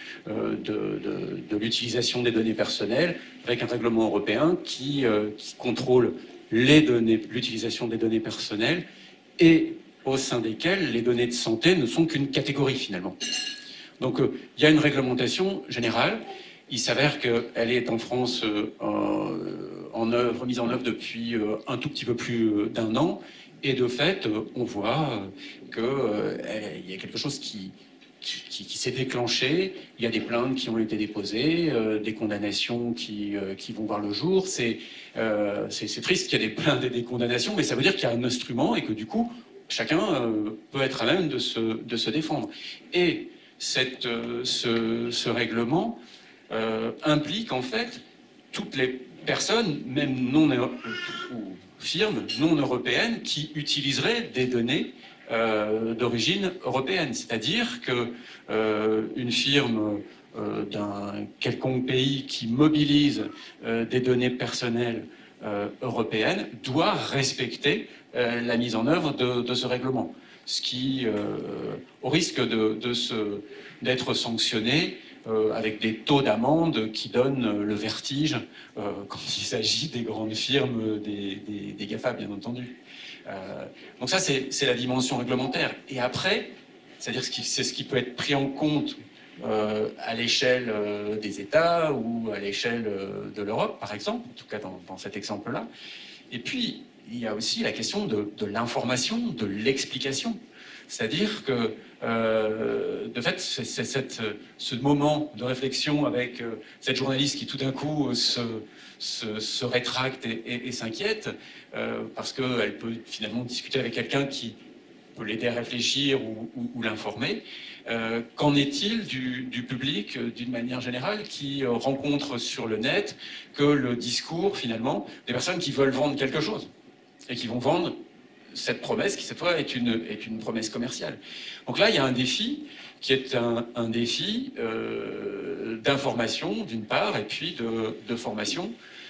de l'utilisation des données personnelles avec un règlement européen qui contrôle l'utilisation des données personnelles et au sein desquelles les données de santé ne sont qu'une catégorie finalement. Donc il y a une réglementation générale. Il s'avère qu'elle est en France remise en œuvre depuis un tout petit peu plus d'un an. Et de fait, on voit qu'il y a quelque chose qui s'est déclenché. Il y a des plaintes qui ont été déposées, des condamnations qui vont voir le jour. C'est triste qu'il y ait des plaintes et des condamnations, mais ça veut dire qu'il y a un instrument et que du coup, chacun peut être à même de se défendre. Et ce règlement implique en fait toutes les personnes, même ou firmes non européennes, qui utiliseraient des données d'origine européenne. C'est-à-dire qu'une firme d'un quelconque pays qui mobilise des données personnelles européennes doit respecter la mise en œuvre de ce règlement. Ce qui, au risque d'être sanctionné avec des taux d'amende qui donnent le vertige quand il s'agit des grandes firmes, des GAFA, bien entendu. Donc ça, c'est la dimension réglementaire. Et après, c'est-à-dire c'est ce qui peut être pris en compte à l'échelle des États ou à l'échelle de l'Europe, par exemple, en tout cas dans cet exemple-là. Et puis, il y a aussi la question de l'information, de l'explication. C'est-à-dire que, de fait, ce moment de réflexion avec cette journaliste qui tout d'un coup se rétracte et s'inquiète, parce qu'elle peut finalement discuter avec quelqu'un qui peut l'aider à réfléchir ou l'informer. Qu'en est-il du public, d'une manière générale, qui rencontre sur le net que le discours, finalement, des personnes qui veulent vendre quelque chose et qui vont vendre cette promesse qui, cette fois, est une promesse commerciale. Donc là, il y a un défi qui est un défi d'information, d'une part, et puis de formation.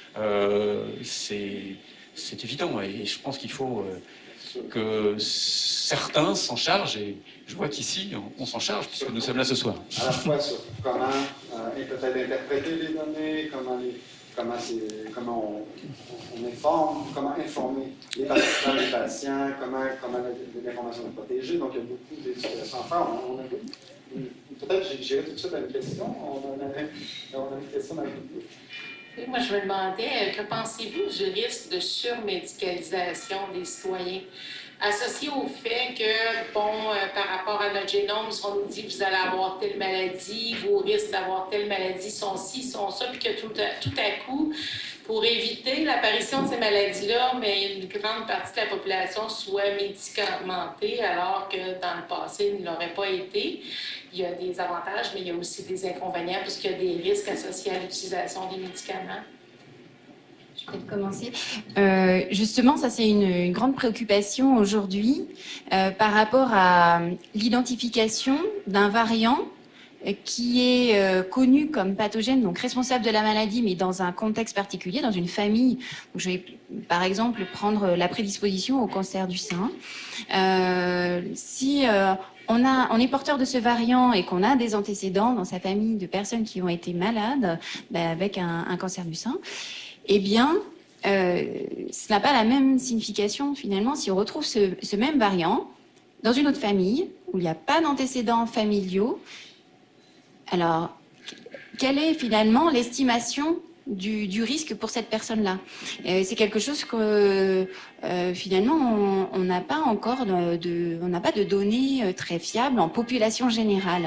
C'est évident, et je pense qu'il faut que certains s'en chargent, et je vois qu'ici, on s'en charge, puisque nous sommes là ce soir. À la fois sur comment peut-être interpréter les données, comment on informe, comment informer les patients, comment l'information est protégée. Donc, il y a beaucoup d'éducation à faire. Peut-être j'irai tout de suite à une question. On a une question dans le public. Oui, moi, je me demandais, que pensez-vous du risque de surmédicalisation des citoyens, associé au fait que, bon, par rapport à notre génome, on nous dit que vous allez avoir telle maladie, vos risques d'avoir telle maladie sont ci, sont ça, puis que tout à coup, pour éviter l'apparition de ces maladies-là, mais une grande partie de la population soit médicamentée, alors que dans le passé, il ne l'aurait pas été. Il y a des avantages, mais il y a aussi des inconvénients, puisqu'il y a des risques associés à l'utilisation des médicaments. Je vais commencer. Justement, ça c'est une grande préoccupation aujourd'hui par rapport à l'identification d'un variant qui est connu comme pathogène, donc responsable de la maladie, mais dans un contexte particulier, dans une famille. Donc, je vais par exemple prendre la prédisposition au cancer du sein. Si on est porteur de ce variant et qu'on a des antécédents dans sa famille de personnes qui ont été malades avec un cancer du sein, eh bien, ce n'a pas la même signification finalement si on retrouve ce même variant dans une autre famille où il n'y a pas d'antécédents familiaux. Alors, quelle est finalement l'estimation du risque pour cette personne-là? C'est quelque chose que finalement on n'a pas encore on n'a pas de données très fiables en population générale.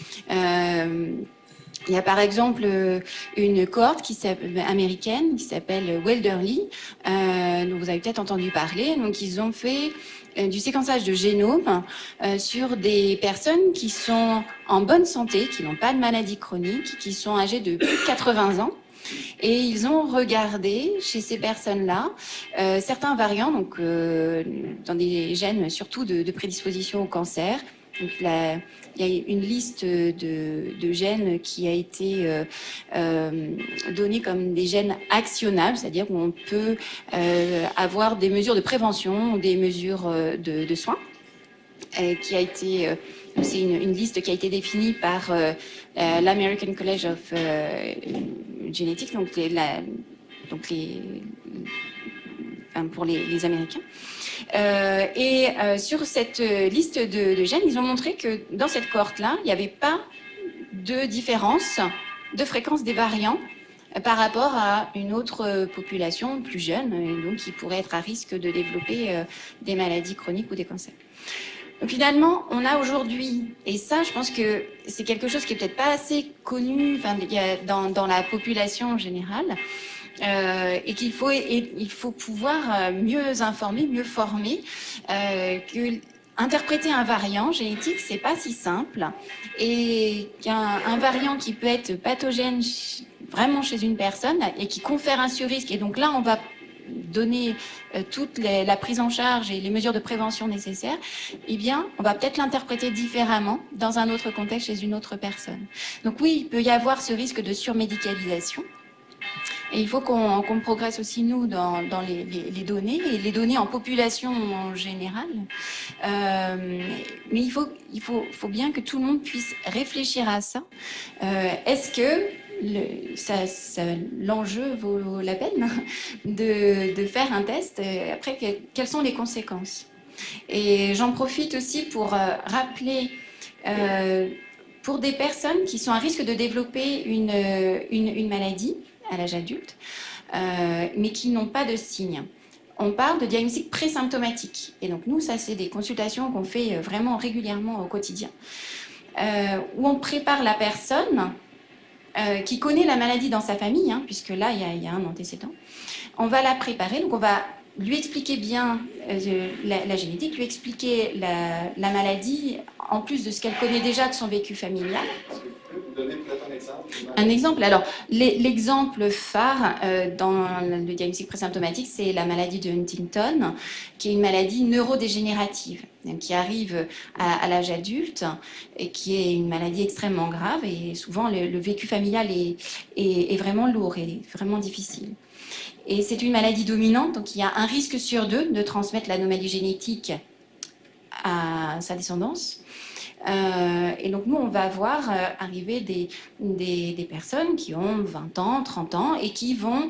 Il y a par exemple une cohorte américaine qui s'appelle Welderly, dont vous avez peut-être entendu parler. Donc ils ont fait du séquençage de génome sur des personnes qui sont en bonne santé, qui n'ont pas de maladie chronique, qui sont âgées de plus de 80 ans. Et ils ont regardé chez ces personnes-là certains variants, donc dans des gènes surtout de prédisposition au cancer. Donc, il y a une liste de gènes qui a été donnée comme des gènes actionnables, c'est-à-dire où on peut avoir des mesures de prévention ou des mesures de soins. Qui a été, c'est une liste qui a été définie par l'American College of Genetics, donc pour les Américains. Sur cette liste de gènes, ils ont montré que dans cette cohorte-là, il n'y avait pas de différence de fréquence des variants par rapport à une autre population plus jeune, et donc qui pourrait être à risque de développer des maladies chroniques ou des cancers. Donc finalement, on a aujourd'hui, et ça, je pense que c'est quelque chose qui est peut-être pas assez connu dans la population générale, et qu'il faut, il faut pouvoir mieux informer, mieux former, que interpréter un variant génétique, c'est pas si simple, et qu'un variant qui peut être pathogène vraiment chez une personne et qui confère un surrisque, et donc là, on va donner toute la prise en charge et les mesures de prévention nécessaires, eh bien, on va peut-être l'interpréter différemment dans un autre contexte chez une autre personne. Donc oui, il peut y avoir ce risque de surmédicalisation. Et il faut qu'on progresse aussi, nous, dans les données, et les données en population en général. Mais il faut bien que tout le monde puisse réfléchir à ça. Est-ce que l'enjeu vaut la peine de faire un test? Après, quelles sont les conséquences? Et j'en profite aussi pour rappeler, pour des personnes qui sont à risque de développer une maladie à l'âge adulte, mais qui n'ont pas de signes. On parle de diagnostic présymptomatique. Et donc nous, ça, c'est des consultations qu'on fait vraiment régulièrement au quotidien, où on prépare la personne qui connaît la maladie dans sa famille, hein, puisque là, il y a un antécédent. On va la préparer, donc on va lui expliquer bien la génétique, lui expliquer la maladie, en plus de ce qu'elle connaît déjà de son vécu familial. Donner peut-être un exemple? Un exemple, alors l'exemple phare dans le diagnostic présymptomatique, c'est la maladie de Huntington, qui est une maladie neurodégénérative, qui arrive à l'âge adulte et qui est une maladie extrêmement grave, et souvent le vécu familial est vraiment lourd et vraiment difficile. Et c'est une maladie dominante, donc il y a un risque sur 2 de transmettre l'anomalie génétique à sa descendance. Et donc nous, on va voir arriver des personnes qui ont 20 ans, 30 ans et qui vont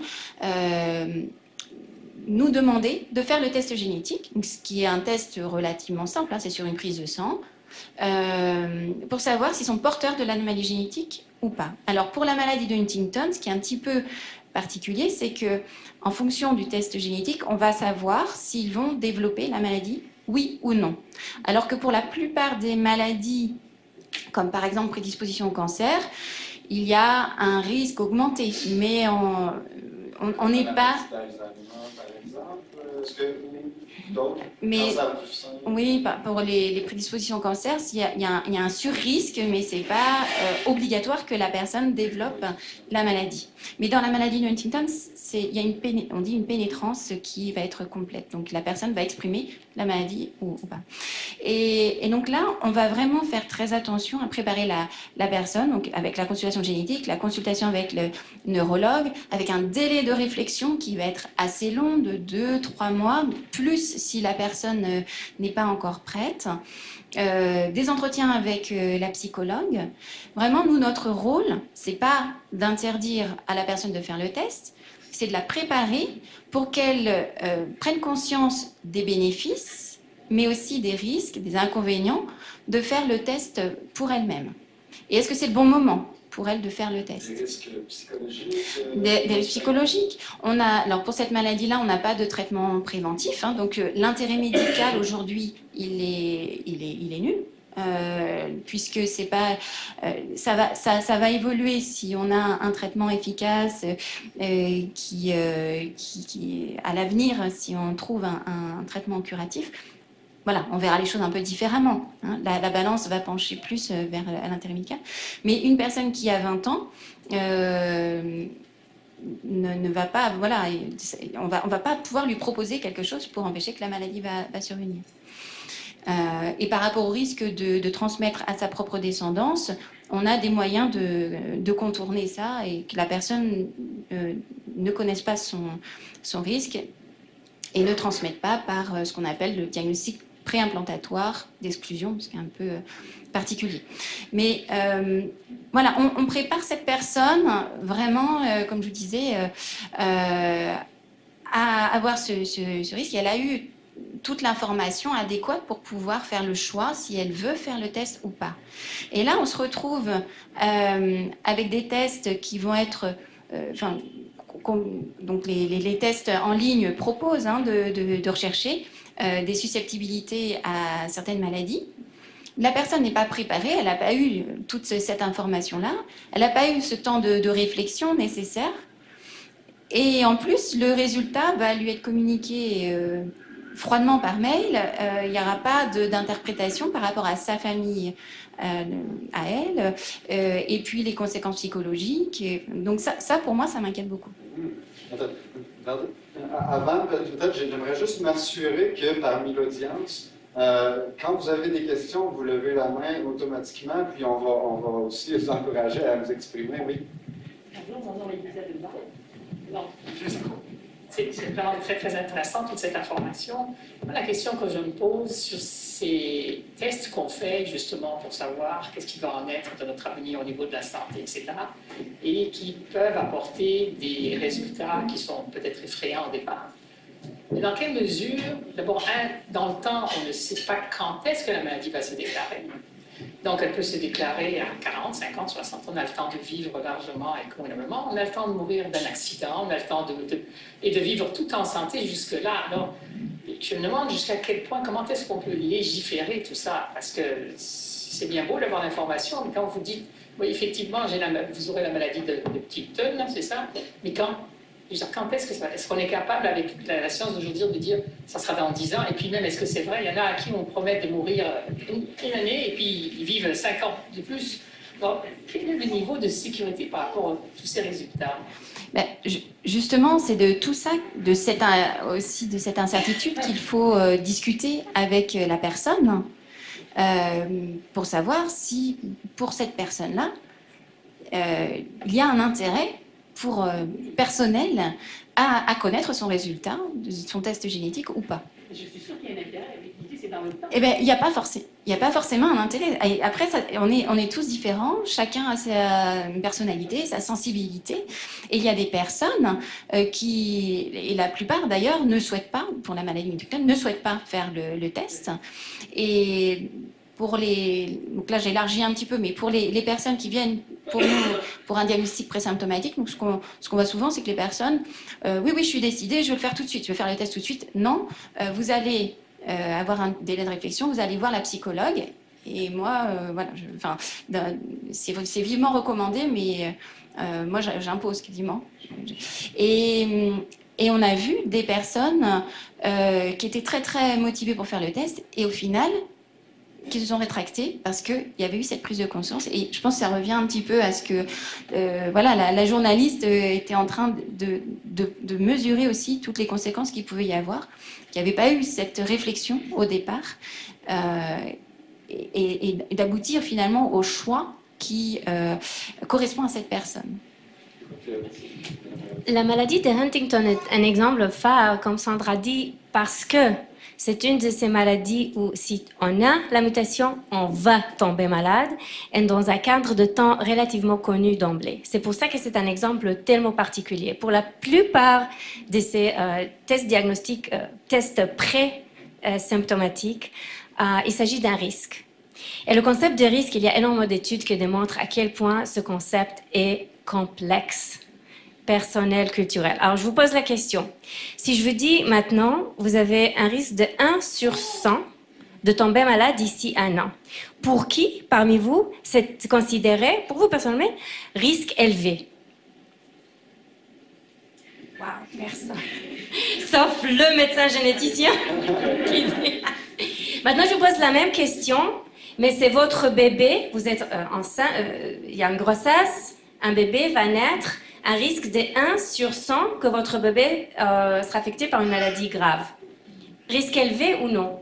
nous demander de faire le test génétique, donc, ce qui est un test relativement simple, hein, c'est sur une prise de sang, pour savoir s'ils sont porteurs de l'anomalie génétique ou pas. Alors pour la maladie de Huntington, ce qui est un petit peu particulier, c'est que en fonction du test génétique, on va savoir s'ils vont développer la maladie, oui ou non. Alors que pour la plupart des maladies, comme par exemple prédisposition au cancer, il y a un risque augmenté, mais on n'est pas... Mais oui, pour les prédispositions au cancer, il y a un surrisque, mais ce n'est pas obligatoire que la personne développe la maladie. Mais dans la maladie de Huntington, il y a on dit une pénétrance qui va être complète. Donc la personne va exprimer la maladie ou pas. Et donc là, on va vraiment faire très attention à préparer la personne, donc avec la consultation génétique, la consultation avec le neurologue, avec un délai de réflexion qui va être assez long, de 2-3 mois, plus si la personne n'est pas encore prête. Des entretiens avec la psychologue. Vraiment, nous, notre rôle, c'est pas d'interdire à la personne de faire le test, c'est de la préparer pour qu'elle prenne conscience des bénéfices, mais aussi des risques, des inconvénients de faire le test pour elle-même. Et est-ce que c'est le bon moment pour elle de faire le test? Des risques psychologiques Des psychologiques. Alors pour cette maladie-là, on n'a pas de traitement préventif. Donc l'intérêt médical aujourd'hui, il est nul. Puisque c'est pas, ça va évoluer si on a un traitement efficace qui à l'avenir, si on trouve un traitement curatif. Voilà, on verra les choses un peu différemment. La balance va pencher plus vers l'intérêt médical. Mais une personne qui a 20 ans ne va pas... Voilà, on va pas pouvoir lui proposer quelque chose pour empêcher que la maladie va survenir. Et par rapport au risque de transmettre à sa propre descendance, on a des moyens de contourner ça et que la personne ne connaisse pas son risque et ne transmette pas par ce qu'on appelle le diagnostic préimplantatoire d'exclusion, ce qui est un peu particulier. Mais voilà, on prépare cette personne vraiment, comme je vous disais, à avoir ce risque. Et elle a eu toute l'information adéquate pour pouvoir faire le choix si elle veut faire le test ou pas. Et là, on se retrouve avec des tests qui vont être... donc les tests en ligne proposent de rechercher des susceptibilités à certaines maladies. La personne n'est pas préparée, elle n'a pas eu toute cette information-là, elle n'a pas eu ce temps de réflexion nécessaire. Et en plus, le résultat va lui être communiqué froidement par mail. Il n'y aura pas d'interprétation par rapport à sa famille, à elle, et puis les conséquences psychologiques. Donc ça, pour moi, ça m'inquiète beaucoup. Avant, peut-être, j'aimerais juste m'assurer que parmi l'audience, quand vous avez des questions, vous levez la main automatiquement, puis on va aussi les encourager à vous exprimer. Oui. Bonjour, mon nom est Elisabeth Barret. Non, c'est vraiment très, très intéressant, toute cette information. La question que je me pose sur ces tests qu'on fait, justement, pour savoir qu'est-ce qui va en être de notre avenir au niveau de la santé, etc., et qui peuvent apporter des résultats qui sont peut-être effrayants au départ. Mais dans quelle mesure, d'abord, dans le temps, on ne sait pas quand est-ce que la maladie va se déclarer. Donc, elle peut se déclarer à 40, 50, 60 ans. On a le temps de vivre largement et convenablement. On a le temps de mourir d'un accident. On a le temps de vivre tout en santé jusque-là. Alors, je me demande jusqu'à quel point, comment est-ce qu'on peut légiférer tout ça? Parce que c'est bien beau d'avoir l'information, mais quand vous dites, oui, effectivement, vous aurez la maladie de Huntington, c'est ça? Mais quand est-ce qu'on est capable, avec la science d'aujourd'hui, de dire ça sera dans 10 ans, et puis même, est-ce que c'est vrai? Il y en a à qui on promet de mourir une année, et puis ils vivent 5 ans de plus. Donc, quel est le niveau de sécurité par rapport à tous ces résultats? Ben, justement, c'est de tout ça, aussi de cette incertitude qu'il faut discuter avec la personne pour savoir si, pour cette personne-là, il y a un intérêt personnel à connaître son résultat, son test génétique ou pas. Je suis sûre qu'il y a un intérêt, mais c'est dans le temps. Eh bien, il n'y a pas forcément un intérêt. Et après, on est tous différents, chacun a sa personnalité, sa sensibilité. Et il y a des personnes et la plupart d'ailleurs, ne souhaitent pas, pour la maladie Huntington, ne souhaitent pas faire le test. Et donc là j'élargis un petit peu, mais pour les personnes qui viennent pour nous pour un diagnostic présymptomatique, donc ce qu'on voit souvent, c'est que les personnes, oui, je suis décidée, je vais le faire tout de suite, je vais faire le test tout de suite. Non, vous allez avoir un délai de réflexion, vous allez voir la psychologue. Et moi, voilà, c'est vivement recommandé, mais moi j'impose quasiment. Et on a vu des personnes qui étaient très très motivées pour faire le test, et au final, qui se sont rétractées parce qu'il y avait eu cette prise de conscience. Et je pense que ça revient un petit peu à ce que voilà, la journaliste était en train de mesurer aussi toutes les conséquences qu'il pouvait y avoir, qu'il n'y avait pas eu cette réflexion au départ, et d'aboutir finalement au choix qui correspond à cette personne. La maladie de Huntington est un exemple phare, comme Sandra dit, parce que c'est une de ces maladies où si on a la mutation, on va tomber malade, et dans un cadre de temps relativement connu d'emblée. C'est pour ça que c'est un exemple tellement particulier. Pour la plupart de ces tests diagnostiques, tests pré-symptomatiques, il s'agit d'un risque. Et le concept de risque, il y a énormément d'études qui démontrent à quel point ce concept est complexe, personnel, culturel. Alors, je vous pose la question. Si je vous dis maintenant, vous avez un risque de 1 sur 100 de tomber malade d'ici 1 an. Pour qui, parmi vous, c'est considéré, pour vous personnellement, risque élevé? Wow, personne. Sauf le médecin généticien qui dit... Maintenant, je vous pose la même question, mais c'est votre bébé, vous êtes enceinte, il y a une grossesse, un bébé va naître, un risque de 1 sur 100 que votre bébé sera affecté par une maladie grave. Risque élevé ou non?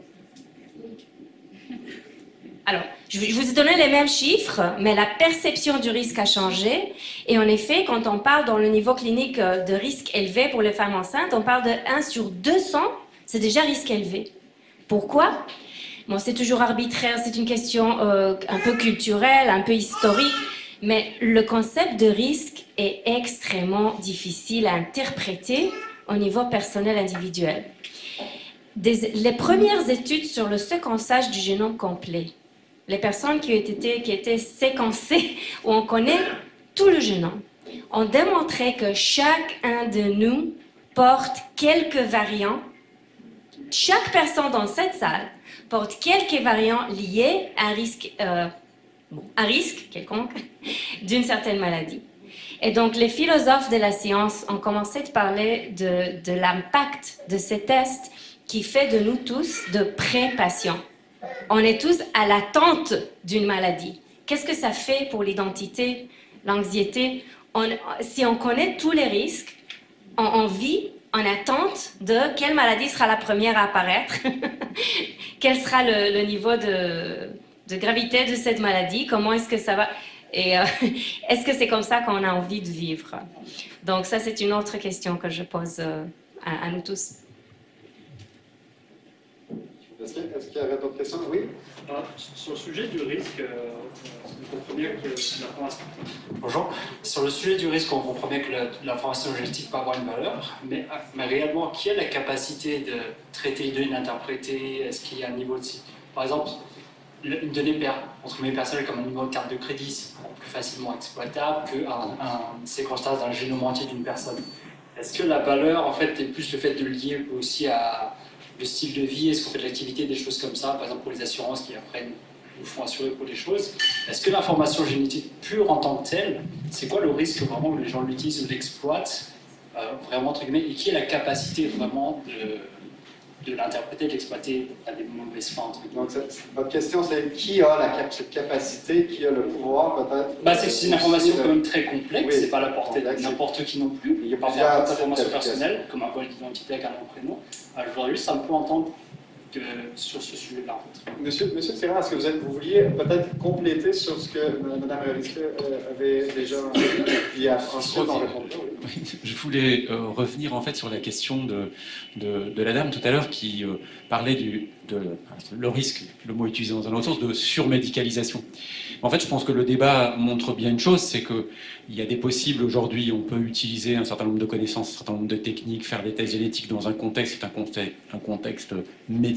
Alors, je vous ai donné les mêmes chiffres, mais la perception du risque a changé. Et en effet, quand on parle dans le niveau clinique de risque élevé pour les femmes enceintes, on parle de 1 sur 200, c'est déjà risque élevé. Pourquoi? Bon, c'est toujours arbitraire, c'est une question un peu culturelle, un peu historique, mais le concept de risque est extrêmement difficile à interpréter au niveau personnel individuel. Les premières études sur le séquençage du génome complet, les personnes qui étaient séquencées, où on connaît tout le génome, ont démontré que chacun de nous porte quelques variants. Chaque personne dans cette salle porte quelques variants liés à un risque quelconque d'une certaine maladie. Et donc, les philosophes de la science ont commencé de parler de l'impact de ces tests qui fait de nous tous de pré-patients. On est tous à l'attente d'une maladie. Qu'est-ce que ça fait pour l'identité, l'anxiété? Si on connaît tous les risques, on vit en attente de quelle maladie sera la première à apparaître, quel sera le niveau de gravité de cette maladie, comment est-ce que ça va, et est-ce que c'est comme ça qu'on a envie de vivre? Donc ça, c'est une autre question que je pose à nous tous. Est-ce qu'il y avait d'autres questions? Oui? Sur le sujet du risque, on comprend bien que l'information... Bonjour. Sur le sujet du risque, on comprend bien que l'information génétique peut avoir une valeur, mais réellement, qui a la capacité de traiter les données, d'interpréter? Est-ce qu'il y a un niveau de... Par exemple, une donnée entre guillemets personnelle comme un numéro de carte de crédit, c'est plus facilement exploitable qu'un séquençage d'un génome entier d'une personne. Est-ce que la valeur, en fait, est plus le fait de le lier aussi à le style de vie? Est-ce qu'on fait de l'activité, des choses comme ça, par exemple pour les assurances qui après nous font assurer pour des choses? Est-ce que l'information génétique pure en tant que telle, c'est quoi le risque vraiment où les gens l'utilisent ou l'exploitent vraiment entre guillemets, et qui a la capacité vraiment de l'interpréter, de l'exploiter à des mauvaises fins? Donc, votre question, c'est qui a cette capacité, qui a le pouvoir peut-être? C'est une information quand même très complexe, oui, c'est pas à la portée de n'importe qui non plus. Il y a plusieurs informations personnelles, comme un code d'identité avec un nom, prénom. Je voudrais juste un peu entendre sur ce sujet-là. En fait. Monsieur Tirant, est-ce que vous vouliez peut-être compléter sur ce que Mme Risque avait déjà dit ensuite dans le contenu? Je voulais revenir en fait sur la question de la dame tout à l'heure qui parlait le risque, le mot utilisé dans un autre sens, de surmédicalisation. En fait, je pense que le débat montre bien une chose, c'est qu'il y a des possibles aujourd'hui, on peut utiliser un certain nombre de connaissances, un certain nombre de techniques, faire des tests génétiques dans un contexte qui est un contexte médical,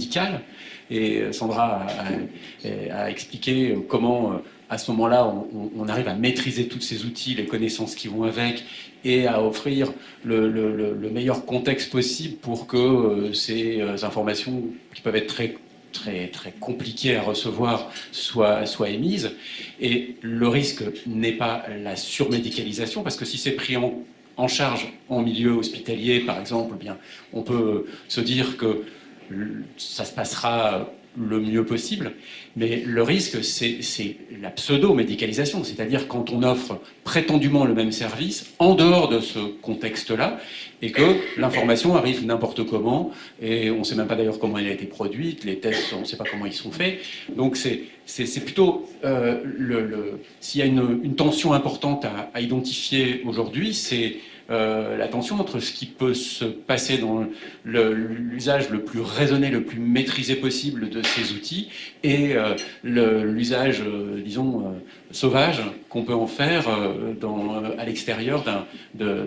médicale. Et Sandra a expliqué comment, à ce moment-là, on arrive à maîtriser tous ces outils, les connaissances qui vont avec, et à offrir le meilleur contexte possible pour que ces informations, qui peuvent être très compliquées à recevoir, soient émises. Et le risque n'est pas la surmédicalisation, parce que si c'est pris en charge en milieu hospitalier, par exemple, eh bien, on peut se dire que ça se passera le mieux possible, mais le risque, c'est la pseudo-médicalisation, c'est-à-dire quand on offre prétendument le même service en dehors de ce contexte-là, et que l'information arrive n'importe comment, et on ne sait même pas d'ailleurs comment elle a été produite, les tests, on ne sait pas comment ils sont faits. Donc c'est plutôt, s'il y a une tension importante à identifier aujourd'hui, c'est la tension entre ce qui peut se passer dans l'usage le plus raisonné, le plus maîtrisé possible de ces outils, et l'usage, disons, sauvage qu'on peut en faire à l'extérieur d'un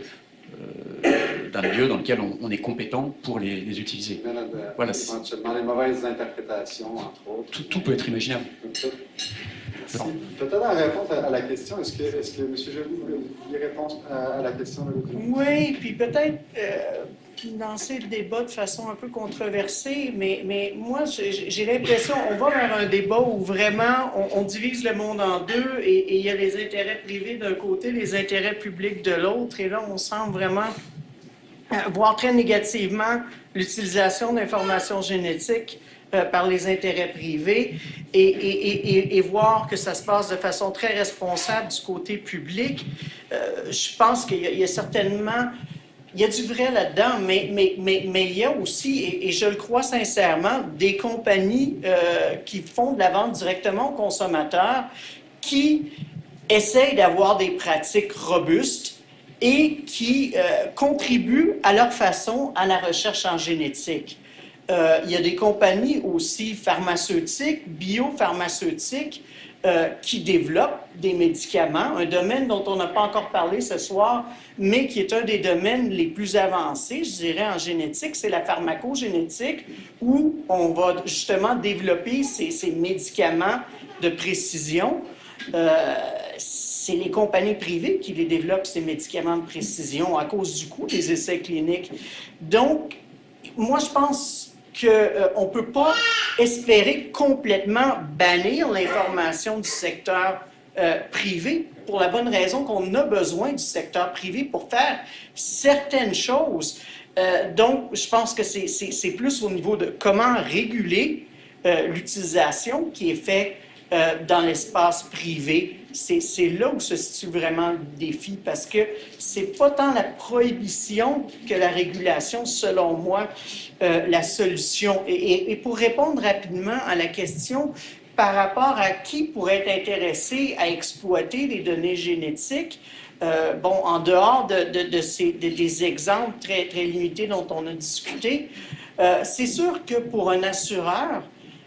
milieu dans lequel on est compétent pour les utiliser. Voilà. Éventuellement, les mauvaises interprétations, entre autres. Tout peut être imaginable. Peut-être en réponse à la question, est-ce que M. Joly voulait répondre à la question de l'autre? Oui, puis peut-être lancer le débat de façon un peu controversée, mais moi, j'ai l'impression qu'on va vers un débat où vraiment on divise le monde en deux et il y a les intérêts privés d'un côté, les intérêts publics de l'autre, et là, on semble vraiment voir très négativement l'utilisation d'informations génétiques par les intérêts privés et voir que ça se passe de façon très responsable du côté public. Je pense qu'il y a certainement... Il y a du vrai là-dedans, mais il y a aussi, et je le crois sincèrement, des compagnies qui font de la vente directement aux consommateurs qui essayent d'avoir des pratiques robustes et qui contribuent à leur façon à la recherche en génétique. Il y a des compagnies aussi pharmaceutiques, biopharmaceutiques, qui développent des médicaments, un domaine dont on n'a pas encore parlé ce soir, mais qui est un des domaines les plus avancés, je dirais, en génétique, c'est la pharmacogénétique, où on va justement développer ces médicaments de précision. C'est les compagnies privées qui les développent, ces médicaments de précision, à cause du coût des essais cliniques. Donc, moi, je pense qu'on ne peut pas espérer complètement bannir l'information du secteur privé, pour la bonne raison qu'on a besoin du secteur privé pour faire certaines choses. Donc, je pense que c'est plus au niveau de comment réguler l'utilisation qui est faite dans l'espace privé. C'est là où se situe vraiment le défi, parce que c'est pas tant la prohibition que la régulation, selon moi, la solution. Et pour répondre rapidement à la question par rapport à qui pourrait être intéressé à exploiter les données génétiques, bon, en dehors des exemples très limités dont on a discuté, c'est sûr que pour un assureur,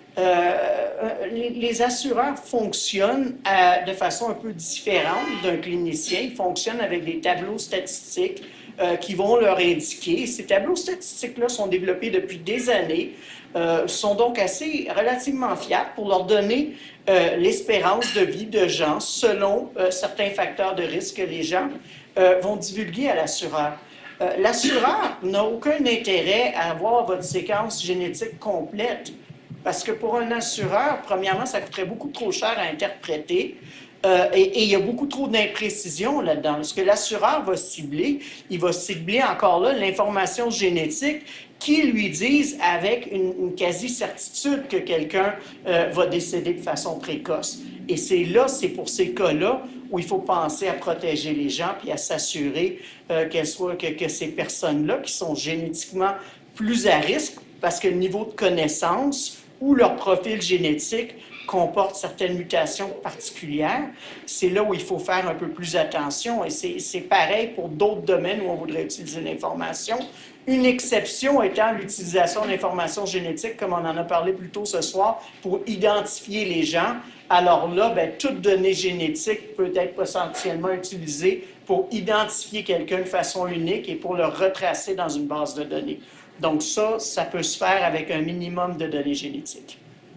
les assureurs fonctionnent de façon un peu différente d'un clinicien. Ils fonctionnent avec des tableaux statistiques qui vont leur indiquer. Ces tableaux statistiques-là sont développés depuis des années, sont donc relativement fiables pour leur donner l'espérance de vie de gens selon certains facteurs de risque que les gens vont divulguer à l'assureur. L'assureur n'a aucun intérêt à avoir votre séquence génétique complète. Parce que pour un assureur, premièrement, ça coûterait beaucoup trop cher à interpréter et il y a beaucoup trop d'imprécisions là-dedans. Ce que l'assureur va cibler, il va cibler encore là l'information génétique qui lui disent avec une quasi-certitude que quelqu'un va décéder de façon précoce. Et c'est pour ces cas-là où il faut penser à protéger les gens puis à s'assurer que ces personnes-là qui sont génétiquement plus à risque, parce que le niveau de connaissance ou leur profil génétique comporte certaines mutations particulières, c'est là où il faut faire un peu plus attention. Et c'est pareil pour d'autres domaines où on voudrait utiliser l'information. Une exception étant l'utilisation d'informations génétiques, comme on en a parlé plus tôt ce soir, pour identifier les gens. Alors là, toute donnée génétique peut être potentiellement utilisée pour identifier quelqu'un de façon unique et pour le retracer dans une base de données. Donc ça peut se faire avec un minimum de données génétiques.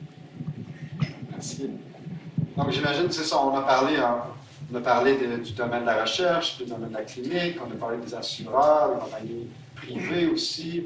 Merci. Donc j'imagine, c'est ça, on a parlé du domaine de la recherche, du domaine de la clinique, on a parlé des assureurs, des compagnies privées aussi.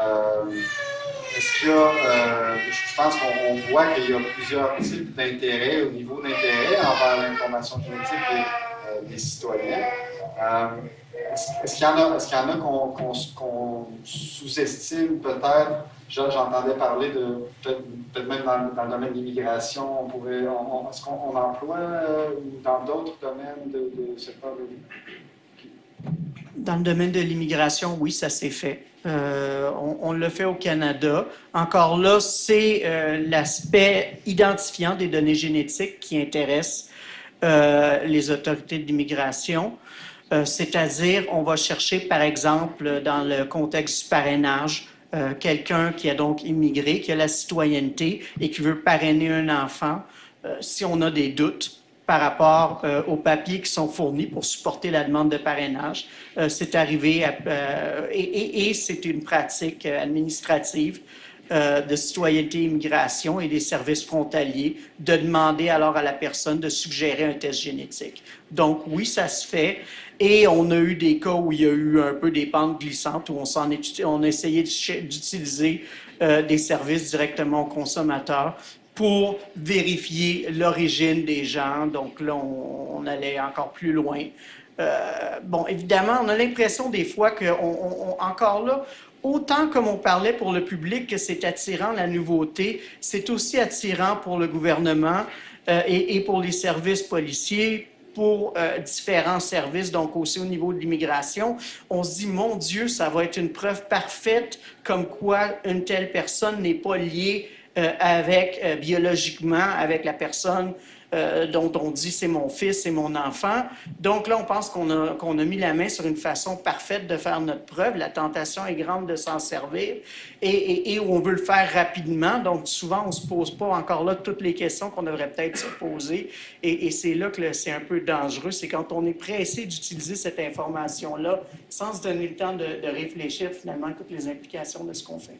Est-ce qu'il y a, je pense qu'on voit qu'il y a plusieurs types d'intérêts, au niveau d'intérêt envers l'information génétique des citoyens. Est-ce qu'il y en a qu'on sous-estime peut-être? J'entendais parler de, peut-être même dans le domaine de l'immigration, est-ce qu'on emploie ou dans d'autres domaines de secteur de... Dans le domaine de l'immigration, oui, ça s'est fait. On le fait au Canada. Encore là, c'est l'aspect identifiant des données génétiques qui intéresse les autorités de l'immigration. C'est-à-dire, on va chercher, par exemple, dans le contexte du parrainage, quelqu'un qui a donc immigré, qui a la citoyenneté et qui veut parrainer un enfant, si on a des doutes par rapport aux papiers qui sont fournis pour supporter la demande de parrainage, c'est arrivé et c'est une pratique administrative de citoyenneté et immigration et des services frontaliers de demander alors à la personne de suggérer un test génétique. Donc oui, ça se fait. Et on a eu des cas où il y a eu un peu des pentes glissantes, où on a essayé d'utiliser des services directement aux consommateurs pour vérifier l'origine des gens. Donc là, on allait encore plus loin. Bon, évidemment, on a l'impression des fois encore là, autant comme on parlait pour le public que c'est attirant la nouveauté, c'est aussi attirant pour le gouvernement et pour les services policiers, pour différents services, donc aussi au niveau de l'immigration. On se dit, mon Dieu, ça va être une preuve parfaite comme quoi une telle personne n'est pas liée biologiquement avec la personne dont on dit c'est mon fils, c'est mon enfant. Donc là, on pense qu'on a mis la main sur une façon parfaite de faire notre preuve. La tentation est grande de s'en servir et on veut le faire rapidement. Donc souvent, on ne se pose pas encore là toutes les questions qu'on devrait peut-être se poser. Et c'est là que c'est un peu dangereux. C'est quand on est pressé d'utiliser cette information-là sans se donner le temps de réfléchir finalement à toutes les implications de ce qu'on fait.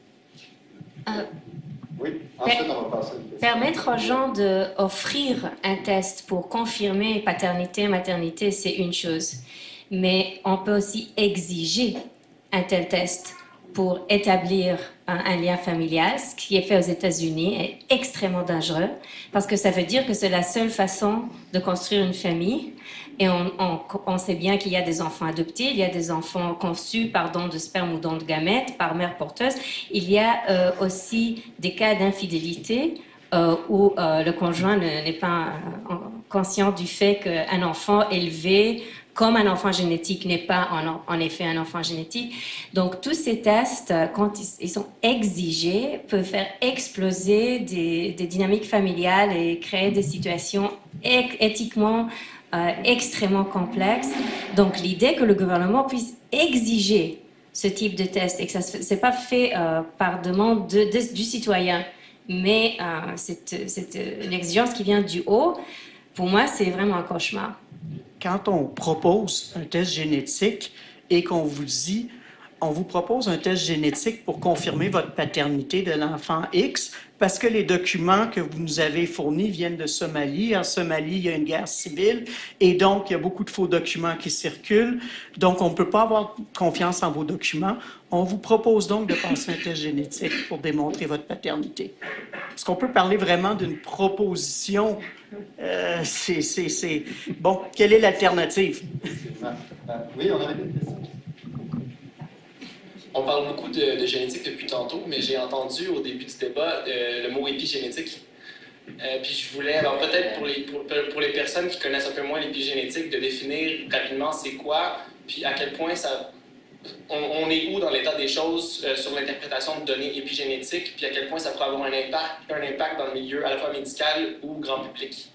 Oui, ensuite on va passer à une question. Permettre aux gens d'offrir un test pour confirmer paternité, maternité, c'est une chose. Mais on peut aussi exiger un tel test pour établir un lien familial. Ce qui est fait aux États-Unis est extrêmement dangereux parce que ça veut dire que c'est la seule façon de construire une famille. Et on sait bien qu'il y a des enfants adoptés, il y a des enfants conçus par don de sperme ou don de gamètes, par mère porteuse. Il y a aussi des cas d'infidélité où le conjoint n'est pas conscient du fait qu'un enfant élevé comme un enfant génétique n'est pas en effet un enfant génétique. Donc tous ces tests, quand ils sont exigés, peuvent faire exploser des dynamiques familiales et créer des situations éthiquement extrêmement complexe. Donc, l'idée que le gouvernement puisse exiger ce type de test et que ce n'est pas fait par demande du citoyen, mais c'est une exigence qui vient du haut, pour moi, c'est vraiment un cauchemar. Quand on propose un test génétique et qu'on vous dit on vous propose un test génétique pour confirmer votre paternité de l'enfant X parce que les documents que vous nous avez fournis viennent de Somalie. En Somalie, il y a une guerre civile et donc il y a beaucoup de faux documents qui circulent. Donc, on ne peut pas avoir confiance en vos documents. On vous propose donc de passer un test génétique pour démontrer votre paternité. Est-ce qu'on peut parler vraiment d'une proposition? Bon, quelle est l'alternative? Oui, on avait une question. On parle beaucoup de génétique depuis tantôt, mais j'ai entendu au début du débat le mot épigénétique. Puis je voulais, alors peut-être pour les personnes qui connaissent un peu moins l'épigénétique, de définir rapidement c'est quoi, puis à quel point ça... On est où dans l'état des choses sur l'interprétation de données épigénétiques, puis à quel point ça pourrait avoir un impact dans le milieu à la fois médical ou grand public.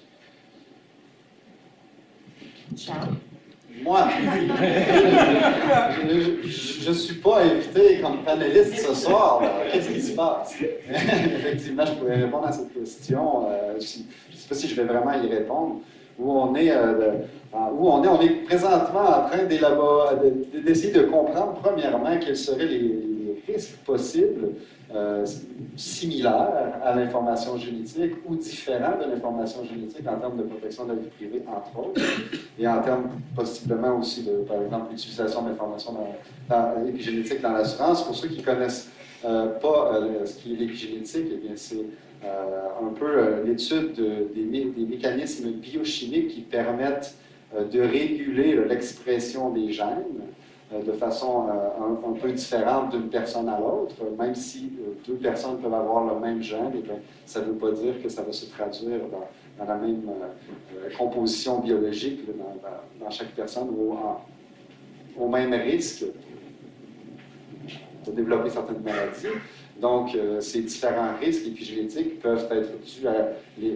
Charles? Moi, je ne suis pas invité comme panéliste ce soir. Qu'est-ce qui se passe? Effectivement, je pourrais répondre à cette question. Je ne sais pas si je vais vraiment y répondre. où on est, on est présentement en train d'essayer de comprendre, premièrement, quels seraient les risques possibles similaires à l'information génétique ou différents de l'information génétique en termes de protection de la vie privée, entre autres, et en termes possiblement aussi de, par exemple, l'utilisation d'informations épigénétiques dans l'assurance. Pour ceux qui ne connaissent pas ce qui est l'épigénétique, eh bien, c'est un peu l'étude des mécanismes biochimiques qui permettent de réguler l'expression des gènes de façon un peu différente d'une personne à l'autre. Même si deux personnes peuvent avoir le même gène, eh bien, ça ne veut pas dire que ça va se traduire dans la même composition biologique dans chaque personne ou au même risque de développer certaines maladies. Donc, ces différents risques épigénétiques peuvent être dus à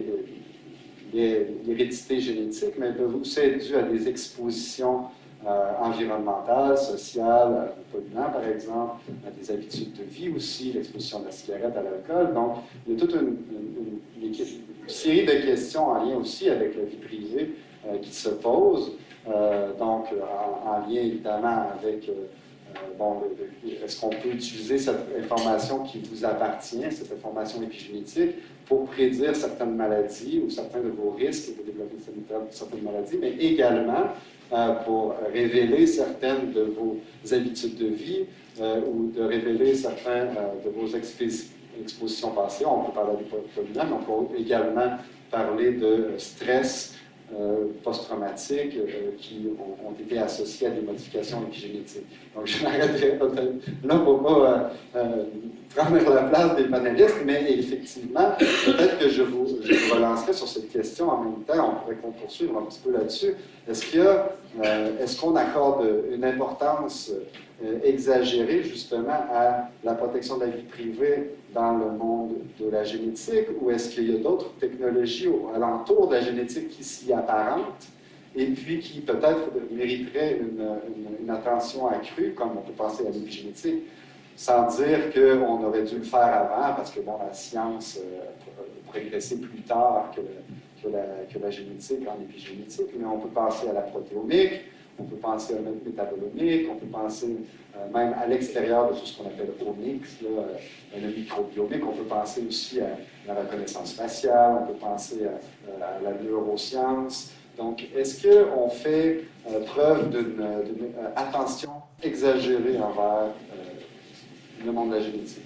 l'hérédité génétique, mais peuvent aussi être dus à des expositions environnementales, sociales, polluants, par exemple, à des habitudes de vie aussi, l'exposition de la cigarette à l'alcool. Donc, il y a toute une série de questions en lien aussi avec la vie privée qui se posent, donc en lien évidemment avec est-ce qu'on peut utiliser cette information qui vous appartient, cette information épigénétique, pour prédire certaines maladies ou certains de vos risques de développer certaines maladies, mais également pour révéler certaines de vos habitudes de vie ou de révéler certains de vos expositions passées. On peut parler des polluants, mais on peut également parler de stress post-traumatiques qui ont été associés à des modifications épigénétiques. Donc, je m'arrêterai là pour ne pas prendre la place des panélistes, mais effectivement, peut-être que je vous relancerai sur cette question en même temps. On pourrait poursuivre un petit peu là-dessus. Est-ce qu'on accorde une importance exagérée justement à la protection de la vie privée dans le monde de la génétique, ou est-ce qu'il y a d'autres technologies alentour de la génétique qui s'y apparentent et puis qui peut-être mériteraient une attention accrue, comme on peut penser à l'épigénétique, sans dire qu'on aurait dû le faire avant parce que bon, la science progressait plus tard que la génétique en épigénétique, mais on peut penser à la protéomique, on peut penser à la métabolomique, on peut penser même à l'extérieur de tout ce qu'on appelle omics, le microbiomique, on peut penser aussi à la reconnaissance faciale, on peut penser à la neuroscience. Donc, est-ce qu'on fait preuve d'une attention exagérée envers le monde de la génétique?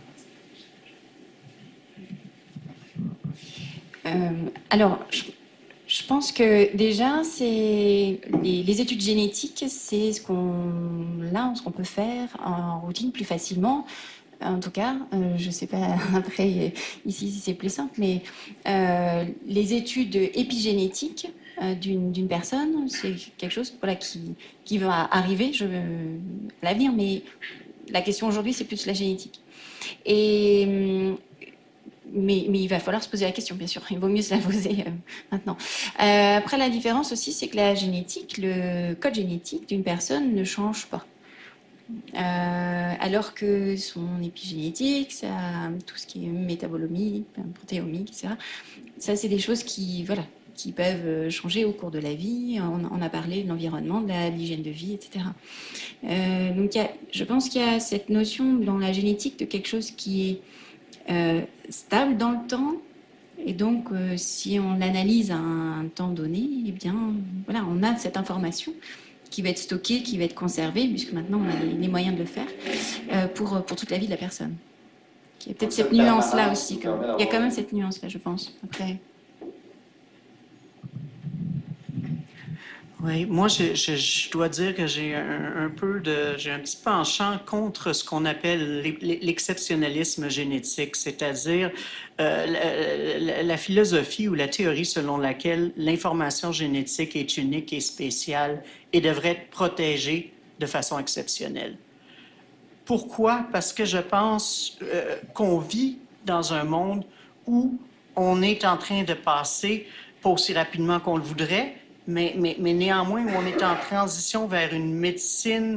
Alors, je pense que déjà, les études génétiques, c'est ce qu'on peut faire en routine plus facilement. En tout cas, je ne sais pas après ici si c'est plus simple, mais les études épigénétiques d'une personne, c'est quelque chose qui va arriver à l'avenir, mais la question aujourd'hui, c'est plus la génétique. Mais il va falloir se poser la question, bien sûr. Il vaut mieux se la poser maintenant. Après, la différence aussi, c'est que la génétique, le code génétique d'une personne ne change pas. Alors que son épigénétique, tout ce qui est métabolomique, protéomique, etc., ça, c'est des choses qui peuvent changer au cours de la vie. On a parlé de l'environnement, de l'hygiène de vie, etc. Donc, je pense qu'il y a cette notion dans la génétique de quelque chose qui est stable dans le temps, et donc si on l'analyse à un temps donné, eh bien voilà, on a cette information qui va être stockée, qui va être conservée, puisque maintenant on a les moyens de le faire pour toute la vie de la personne. Il y a peut-être cette nuance-là aussi. Il y a quand même cette nuance-là, je pense. Après. Oui, moi, je dois dire que j'ai un petit penchant contre ce qu'on appelle l'exceptionnalisme génétique, c'est-à-dire la philosophie ou la théorie selon laquelle l'information génétique est unique et spéciale et devrait être protégée de façon exceptionnelle. Pourquoi? Parce que je pense qu'on vit dans un monde où on est en train de passer, pas aussi rapidement qu'on le voudrait, mais néanmoins, où on est en transition vers une médecine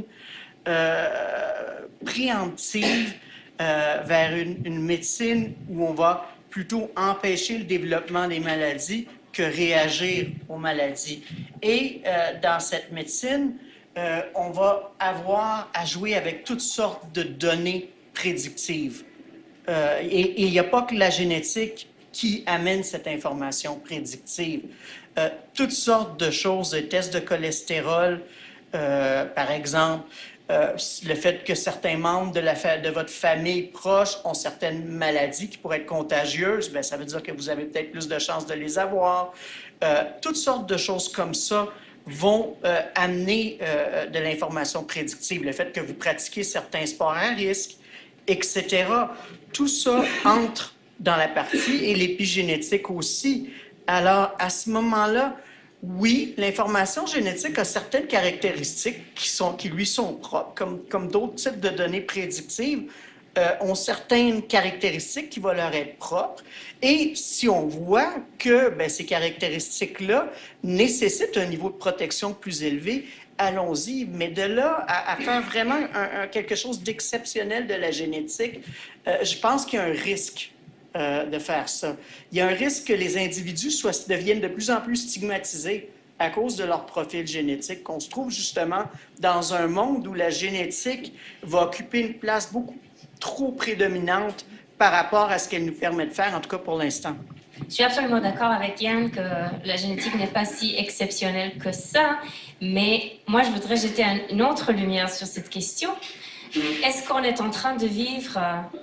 préemptive, vers une médecine où on va plutôt empêcher le développement des maladies que réagir aux maladies. Et dans cette médecine, on va avoir à jouer avec toutes sortes de données prédictives. Et il n'y a pas que la génétique qui amène cette information prédictive. Toutes sortes de choses, des tests de cholestérol, par exemple, le fait que certains membres de votre famille proche ont certaines maladies qui pourraient être contagieuses, bien, ça veut dire que vous avez peut-être plus de chances de les avoir. Toutes sortes de choses comme ça vont amener de l'information prédictive. Le fait que vous pratiquiez certains sports à risque, etc. Tout ça entre dans la partie et l'épigénétique aussi. Alors, à ce moment-là, oui, l'information génétique a certaines caractéristiques qui lui sont propres, comme d'autres types de données prédictives ont certaines caractéristiques qui vont leur être propres. Et si on voit que ces caractéristiques-là nécessitent un niveau de protection plus élevé, allons-y. Mais de là à faire vraiment quelque chose d'exceptionnel de la génétique, je pense qu'il y a un risque de faire ça. Il y a un risque que les individus deviennent de plus en plus stigmatisés à cause de leur profil génétique, qu'on se trouve justement dans un monde où la génétique va occuper une place beaucoup trop prédominante par rapport à ce qu'elle nous permet de faire, en tout cas pour l'instant. Je suis absolument d'accord avec Yann que la génétique n'est pas si exceptionnelle que ça, mais moi je voudrais jeter une autre lumière sur cette question. Est-ce qu'on est en train de vivre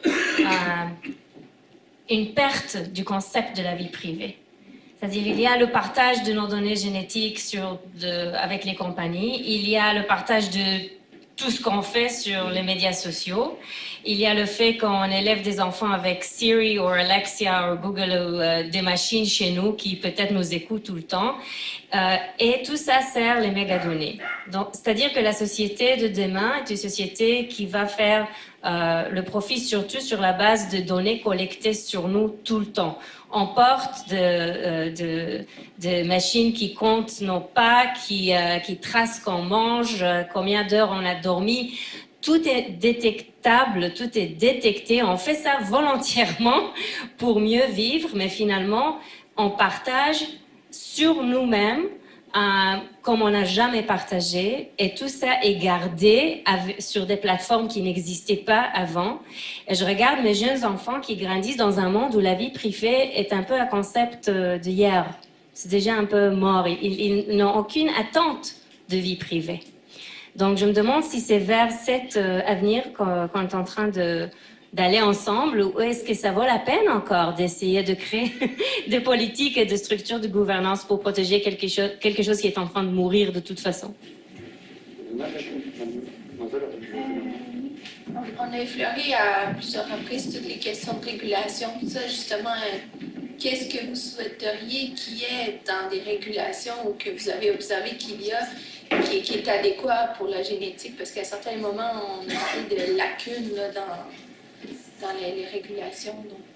une perte du concept de la vie privée? C'est-à-dire, il y a le partage de nos données génétiques avec les compagnies, il y a le partage de tout ce qu'on fait sur les médias sociaux, il y a le fait qu'on élève des enfants avec Siri ou Alexia ou Google ou des machines chez nous qui peut-être nous écoutent tout le temps, et tout ça sert les mégadonnées. Donc, c'est-à-dire que la société de demain est une société qui va faire le profit surtout sur la base de données collectées sur nous tout le temps. On porte des machines qui comptent nos pas, qui tracent qu'on mange, combien d'heures on a dormi. Tout est détectable, tout est détecté. On fait ça volontairement pour mieux vivre, mais finalement, on partage sur nous-mêmes comme on n'a jamais partagé, et tout ça est gardé sur des plateformes qui n'existaient pas avant. Et je regarde mes jeunes enfants qui grandissent dans un monde où la vie privée est un peu un concept d'hier. C'est déjà un peu mort. Ils n'ont aucune attente de vie privée. Donc je me demande si c'est vers cet avenir qu'on est en train d'aller ensemble, ou est-ce que ça vaut la peine encore d'essayer de créer des politiques et des structures de gouvernance pour protéger quelque chose qui est en train de mourir de toute façon? On a effleuré à plusieurs reprises toutes les questions de régulation. Ça, justement, qu'est-ce que vous souhaiteriez qu'il y ait dans des régulations ou que vous avez observé qu'il y a qui est adéquat pour la génétique? Parce qu'à certains moments, on a parlé de lacunes là, dans les régulations.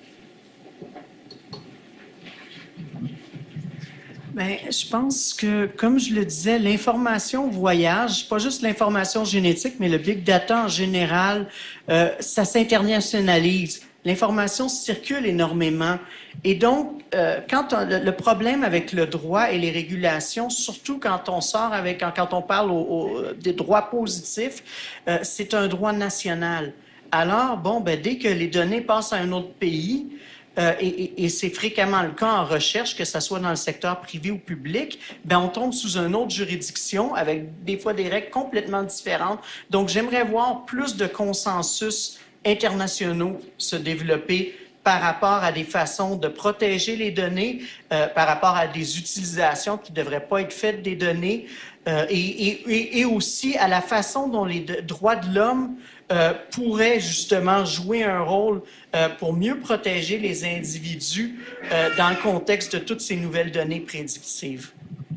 Bien, je pense que, comme je le disais, l'information voyage, pas juste l'information génétique, mais le big data en général, ça s'internationalise. L'information circule énormément. Et donc, le problème avec le droit et les régulations, surtout quand on parle des droits positifs, c'est un droit national. Alors, dès que les données passent à un autre pays, et c'est fréquemment le cas en recherche, que ce soit dans le secteur privé ou public, on tombe sous une autre juridiction avec des fois des règles complètement différentes. Donc, j'aimerais voir plus de consensus internationaux se développer par rapport à des façons de protéger les données, par rapport à des utilisations qui ne devraient pas être faites des données, et aussi à la façon dont les droits de l'homme pourraient justement jouer un rôle pour mieux protéger les individus dans le contexte de toutes ces nouvelles données prédictives.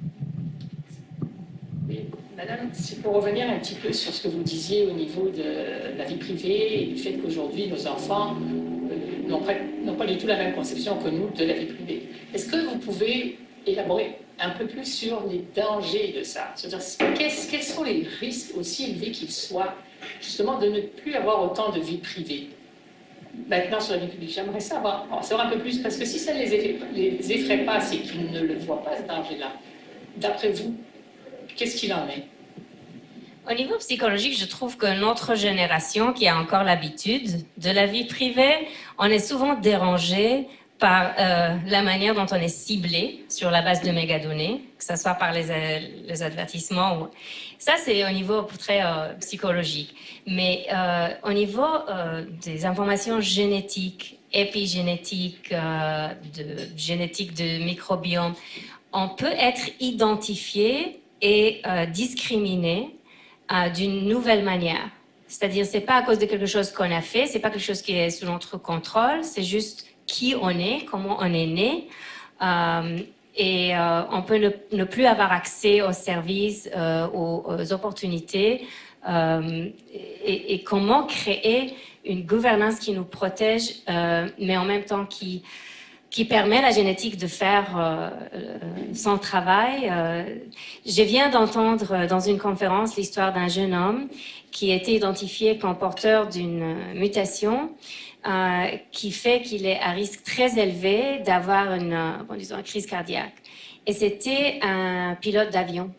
Oui, Madame, c'est pour revenir un petit peu sur ce que vous disiez au niveau de la vie privée et du fait qu'aujourd'hui, nos enfants n'ont pas du tout la même conception que nous de la vie privée. Est-ce que vous pouvez élaborer un peu plus sur les dangers de ça? C'est-à-dire, quels sont les risques, aussi élevés qu'ils soient, justement, de ne plus avoir autant de vie privée? maintenant sur la vie publique. J'aimerais savoir un peu plus, parce que si ça ne les effraie pas, c'est qu'ils ne le voient pas, ce danger-là. D'après vous, qu'est-ce qu'il en est? Au niveau psychologique, je trouve que notre génération, qui a encore l'habitude de la vie privée, on est souvent dérangé par la manière dont on est ciblé sur la base de mégadonnées, que ce soit par les avertissements. Ça, c'est au niveau très psychologique. Mais au niveau des informations génétiques, épigénétiques, génétique de microbiome, on peut être identifié et discriminé d'une nouvelle manière. C'est-à-dire, c'est pas à cause de quelque chose qu'on a fait, c'est pas quelque chose qui est sous notre contrôle, c'est juste qui on est, comment on est né. Et on peut ne plus avoir accès aux services, aux opportunités, et comment créer une gouvernance qui nous protège, mais en même temps qui permet à la génétique de faire son travail. Je viens d'entendre dans une conférence l'histoire d'un jeune homme qui a été identifié comme porteur d'une mutation qui fait qu'il est à risque très élevé d'avoir une crise cardiaque. Et c'était un pilote d'avion.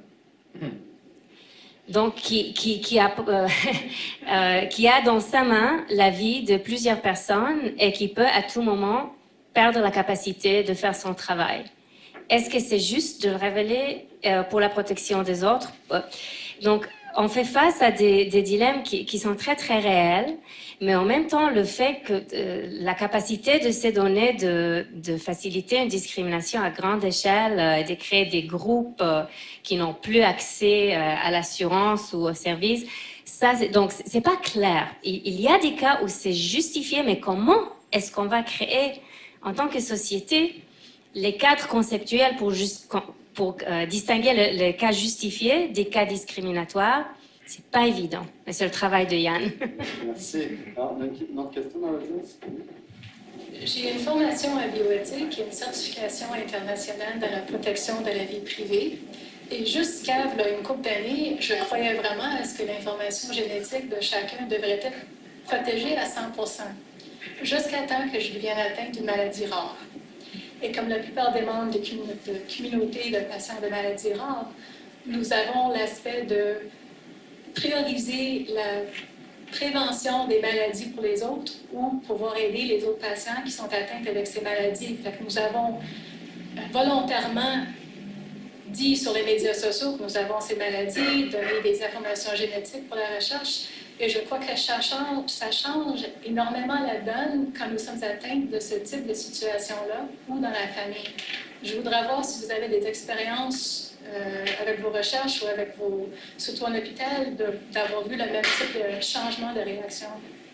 Donc, qui a dans sa main la vie de plusieurs personnes et qui peut à tout moment perdre la capacité de faire son travail. Est-ce que c'est juste de le révéler pour la protection des autres? Donc, on fait face à des dilemmes qui sont très, très réels, mais en même temps, le fait que la capacité de ces données de faciliter une discrimination à grande échelle, de créer des groupes qui n'ont plus accès à l'assurance ou aux services, donc, c'est pas clair. Il y a des cas où c'est justifié, mais comment est-ce qu'on va créer en tant que société, les cadres conceptuels pour distinguer les cas justifiés des cas discriminatoires, c'est pas évident. Mais c'est le travail de Yann. Merci. Alors, une autre question dans l'audience? J'ai une formation en bioéthique et une certification internationale dans la protection de la vie privée. Et jusqu'à une couple d'années, je croyais vraiment à ce que l'information génétique de chacun devrait être protégée à 100%. Jusqu'à temps que je devienne atteinte d'une maladie rare. Et comme la plupart des membres de communautés de patients de maladies rares, nous avons l'aspect de prioriser la prévention des maladies pour les autres ou pouvoir aider les autres patients qui sont atteints avec ces maladies. Fait que nous avons volontairement dit sur les médias sociaux que nous avons ces maladies, donné des informations génétiques pour la recherche. Et je crois que ça change énormément la donne quand nous sommes atteints de ce type de situation-là ou dans la famille. Je voudrais voir si vous avez des expériences avec vos recherches ou avec surtout en hôpital, d'avoir vu le même type de changement de réaction.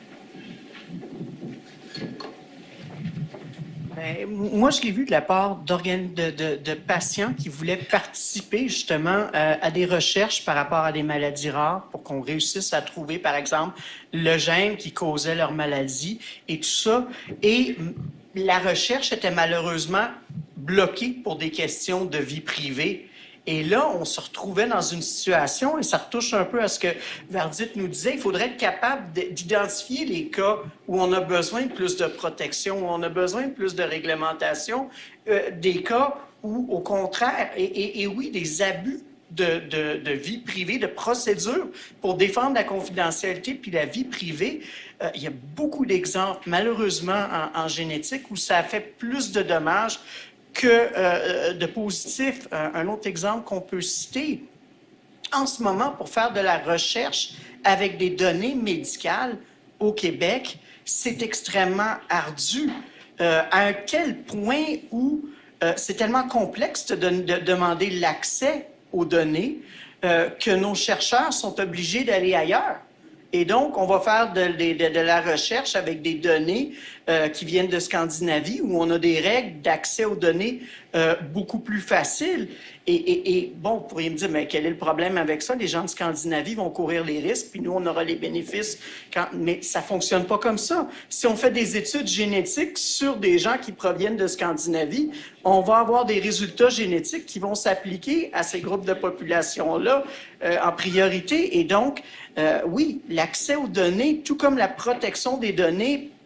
Ben, moi, je l'ai vu de la part de patients qui voulaient participer justement à des recherches par rapport à des maladies rares pour qu'on réussisse à trouver, par exemple, le gène qui causait leur maladie et tout ça. Et la recherche était malheureusement bloquée pour des questions de vie privée. Et là, on se retrouvait dans une situation, et ça retouche un peu à ce que Vardit nous disait, il faudrait être capable d'identifier les cas où on a besoin de plus de protection, où on a besoin de plus de réglementation, des cas où, au contraire, et oui, des abus de vie privée, de procédures pour défendre la confidentialité puis la vie privée. Il y a beaucoup d'exemples, malheureusement, en génétique, où ça a fait plus de dommages que de positif. Un autre exemple qu'on peut citer, en ce moment, pour faire de la recherche avec des données médicales au Québec, c'est extrêmement ardu. À quel point où c'est tellement complexe de demander l'accès aux données que nos chercheurs sont obligés d'aller ailleurs. Et donc, on va faire de la recherche avec des données qui viennent de Scandinavie, où on a des règles d'accès aux données beaucoup plus faciles. Et bon, vous pourriez me dire, mais quel est le problème avec ça? Les gens de Scandinavie vont courir les risques, puis nous, on aura les bénéfices. Mais ça ne fonctionne pas comme ça. Si on fait des études génétiques sur des gens qui proviennent de Scandinavie, on va avoir des résultats génétiques qui vont s'appliquer à ces groupes de population-là en priorité. Et donc, oui, l'accès aux données, tout comme la protection des données,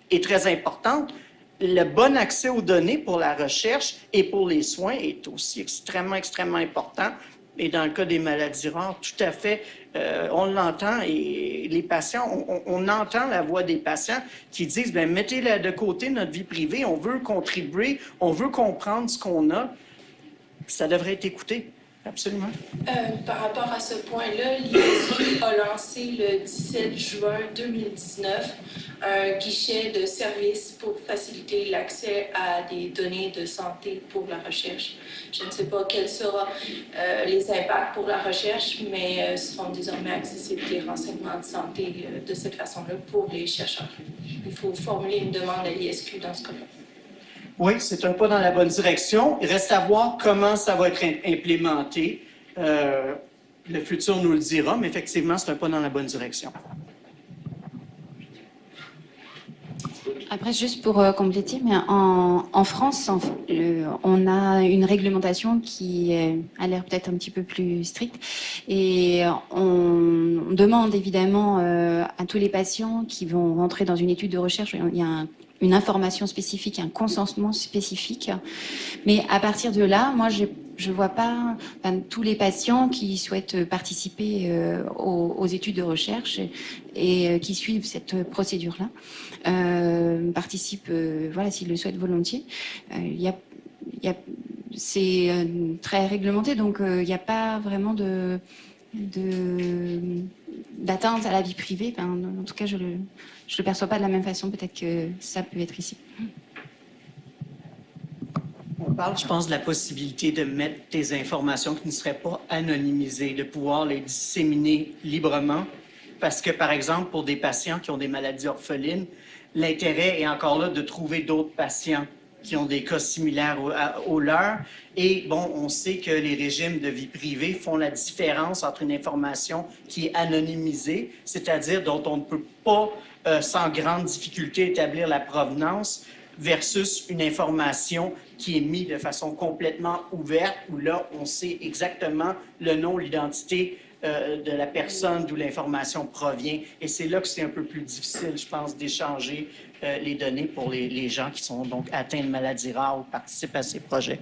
est très importante, le bon accès aux données pour la recherche et pour les soins est aussi extrêmement, extrêmement important. Et dans le cas des maladies rares, tout à fait, on l'entend et les patients, on entend la voix des patients qui disent, bien, mettez de côté notre vie privée, on veut contribuer, on veut comprendre ce qu'on a. Ça devrait être écouté, absolument. Par rapport à ce point-là, l'ISU a lancé le 17 juin 2019 un guichet de services pour faciliter l'accès à des données de santé pour la recherche. Je ne sais pas quels seront les impacts pour la recherche, mais seront désormais accessibles des renseignements de santé de cette façon-là pour les chercheurs. Il faut formuler une demande à l'ISQ dans ce cas-là. Oui, c'est un pas dans la bonne direction. Il reste à voir comment ça va être implémenté. Le futur nous le dira, mais effectivement, c'est un pas dans la bonne direction. Après, juste pour compléter, mais en France, on a une réglementation qui a l'air peut-être un petit peu plus stricte et on demande évidemment à tous les patients qui vont rentrer dans une étude de recherche, il y a une information spécifique, un consentement spécifique. Mais à partir de là, moi, je ne vois pas tous les patients qui souhaitent participer aux études de recherche et qui suivent cette procédure-là, participent, voilà, s'ils le souhaitent volontiers. C'est très réglementé, donc il n'y a pas vraiment d'atteinte à la vie privée. Enfin, en tout cas, je le perçois pas de la même façon, peut-être que ça peut être ici. On parle, je pense, de la possibilité de mettre des informations qui ne seraient pas anonymisées, de pouvoir les disséminer librement, parce que, par exemple, pour des patients qui ont des maladies orphelines, l'intérêt est encore là de trouver d'autres patients qui ont des cas similaires aux leurs. Et bon, on sait que les régimes de vie privée font la différence entre une information qui est anonymisée, c'est-à-dire dont on ne peut pas, sans grande difficulté, établir la provenance, versus une information qui est mise de façon complètement ouverte, où là, on sait exactement le nom, l'identité de la personne d'où l'information provient. Et c'est là que c'est un peu plus difficile, je pense, d'échanger les données pour les gens qui sont donc atteints de maladies rares ou participent à ces projets.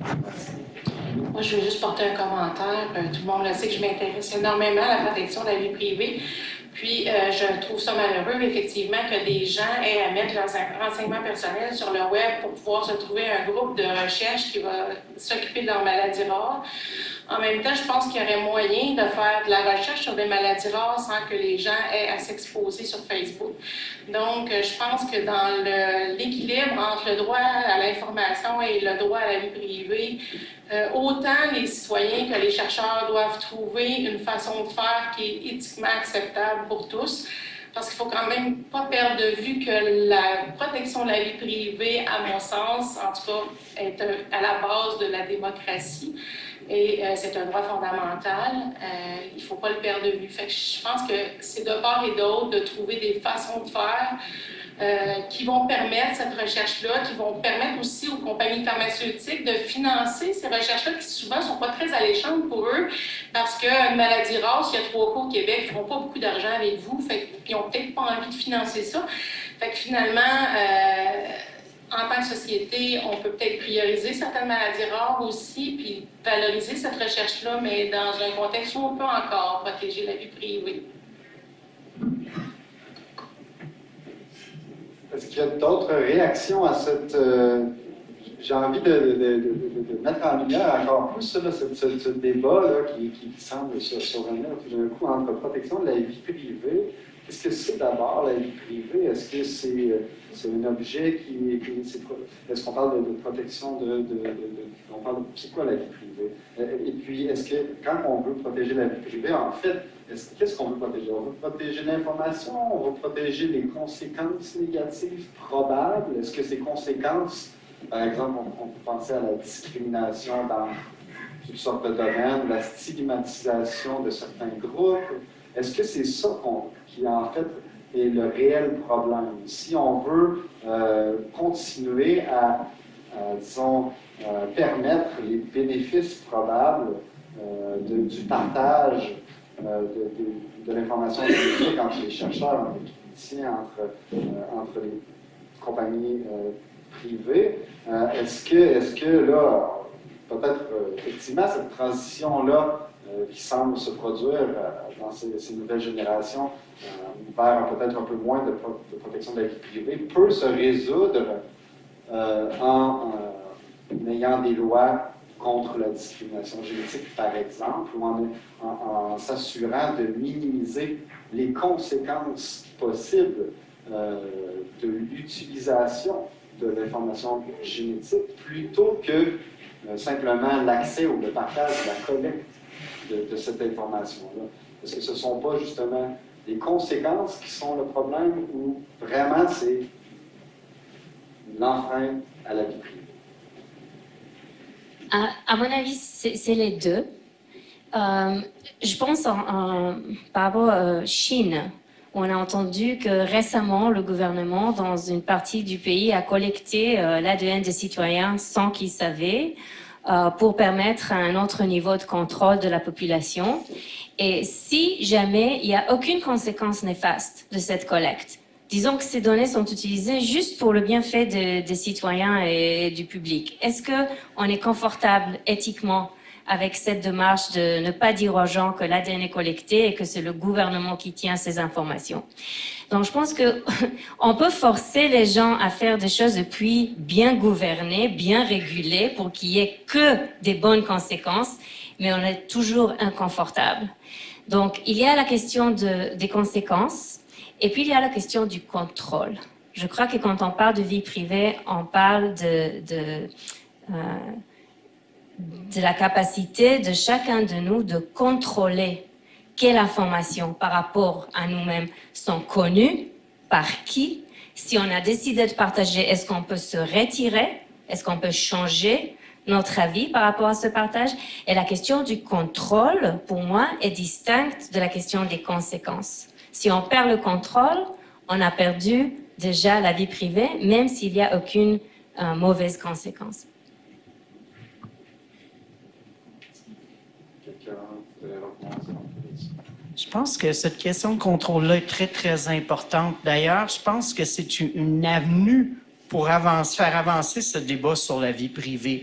Moi, je veux juste porter un commentaire. Tout le monde le sait que je m'intéresse énormément à la protection de la vie privée. Puis, je trouve ça malheureux, effectivement, que des gens aient à mettre leurs renseignements personnels sur le web pour pouvoir se trouver un groupe de recherche qui va s'occuper de leurs maladies rares. En même temps, je pense qu'il y aurait moyen de faire de la recherche sur des maladies rares sans que les gens aient à s'exposer sur Facebook. Donc, je pense que dans l'équilibre entre le droit à l'information et le droit à la vie privée, autant les citoyens que les chercheurs doivent trouver une façon de faire qui est éthiquement acceptable pour tous. Parce qu'il ne faut quand même pas perdre de vue que la protection de la vie privée, à mon sens, en tout cas, est à la base de la démocratie. Et c'est un droit fondamental. Il ne faut pas le perdre de vue. Fait que je pense que c'est de part et d'autre de trouver des façons de faire qui vont permettre cette recherche-là, qui vont permettre aussi aux compagnies pharmaceutiques de financer ces recherches-là qui souvent ne sont pas très alléchantes pour eux parce qu'une maladie rare, s'il y a 3 cas au Québec, ils ne feront pas beaucoup d'argent avec vous, fait qu'ils n'ont peut-être pas envie de financer ça. Fait que finalement, en tant que société, on peut peut-être prioriser certaines maladies rares aussi, puis valoriser cette recherche-là, mais dans un contexte où on peut encore protéger la vie privée. Est-ce qu'il y a d'autres réactions à cette... j'ai envie de mettre en lumière encore plus ça, là, ce débat là, qui semble survenir tout d'un coup entre protection de la vie privée. Qu'est-ce que c'est d'abord la vie privée? Est-ce que c'est un objet qui est-ce qu'on parle de protection on parle de... C'est quoi la vie privée? Et puis, est-ce que quand on veut protéger la vie privée, en fait, qu'est-ce qu'on veut protéger? On veut protéger l'information, on veut protéger les conséquences négatives probables. Est-ce que ces conséquences, par exemple, on peut penser à la discrimination dans toutes sortes de domaines, la stigmatisation de certains groupes. Est-ce que c'est ça qui, en fait, est le réel problème? Si on veut continuer à disons, permettre les bénéfices probables du partage de l'information scientifique entre les chercheurs, entre les cliniciens, entre compagnies privées. Est-ce que là, peut-être effectivement, cette transition-là qui semble se produire dans ces nouvelles générations vers peut-être un peu moins de protection de la vie privée peut se résoudre en ayant des lois contre la discrimination génétique, par exemple, ou en s'assurant de minimiser les conséquences possibles de l'utilisation de l'information génétique plutôt que simplement l'accès ou le partage, la collecte de cette information-là. Est-ce que ce ne sont pas justement les conséquences qui sont le problème ou vraiment c'est l'enfreinte à la vie privée? À mon avis, c'est les deux. Je pense par rapport à Chine, où on a entendu que récemment, le gouvernement, dans une partie du pays, a collecté l'ADN des citoyens sans qu'ils savaient, pour permettre un autre niveau de contrôle de la population. Et si jamais il n'y a aucune conséquence néfaste de cette collecte, disons que ces données sont utilisées juste pour le bienfait des citoyens et du public, est-ce qu'on est confortable éthiquement avec cette démarche de ne pas dire aux gens que l'ADN est collecté et que c'est le gouvernement qui tient ces informations? Donc, je pense qu'on peut forcer les gens à faire des choses et puis bien gouverner, bien réguler pour qu'il n'y ait que des bonnes conséquences, mais on est toujours inconfortable. Donc, il y a la question des conséquences et puis il y a la question du contrôle. Je crois que quand on parle de vie privée, on parle de la capacité de chacun de nous de contrôler quelles informations par rapport à nous-mêmes sont connues, par qui. Si on a décidé de partager, est-ce qu'on peut se retirer? Est-ce qu'on peut changer notre avis par rapport à ce partage? Et la question du contrôle, pour moi, est distincte de la question des conséquences. Si on perd le contrôle, on a perdu déjà la vie privée, même s'il n'y a aucune mauvaise conséquence. Je pense que cette question de contrôle-là est très, très importante. D'ailleurs, je pense que c'est une avenue pour faire avancer ce débat sur la vie privée.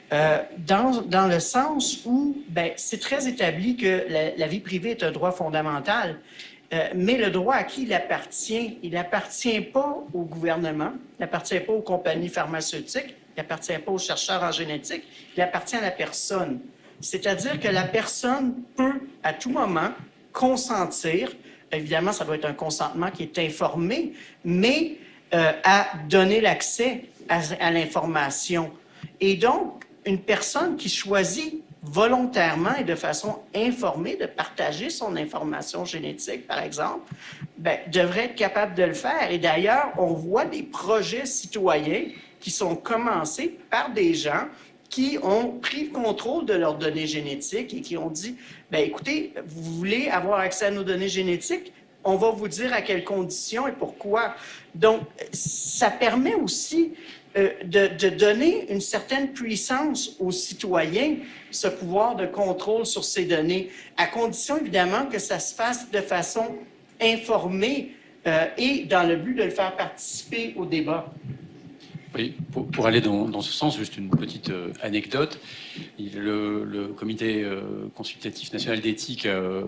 Dans le sens où c'est très établi que la vie privée est un droit fondamental, mais le droit à qui il appartient? Il n'appartient pas au gouvernement, il n'appartient pas aux compagnies pharmaceutiques, il n'appartient pas aux chercheurs en génétique, il appartient à la personne. C'est-à-dire que la personne peut, à tout moment, consentir, évidemment, ça doit être un consentement qui est informé, mais à donner l'accès à l'information. Et donc, une personne qui choisit volontairement et de façon informée de partager son information génétique, par exemple, devrait être capable de le faire. Et d'ailleurs, on voit des projets citoyens qui sont commencés par des gens qui ont pris le contrôle de leurs données génétiques et qui ont dit, écoutez, vous voulez avoir accès à nos données génétiques? On va vous dire à quelles conditions et pourquoi. Donc, ça permet aussi de donner une certaine puissance aux citoyens, ce pouvoir de contrôle sur ces données, à condition, évidemment, que ça se fasse de façon informée et dans le but de le faire participer au débat. Oui, pour aller dans ce sens, juste une petite anecdote. Le comité consultatif national d'éthique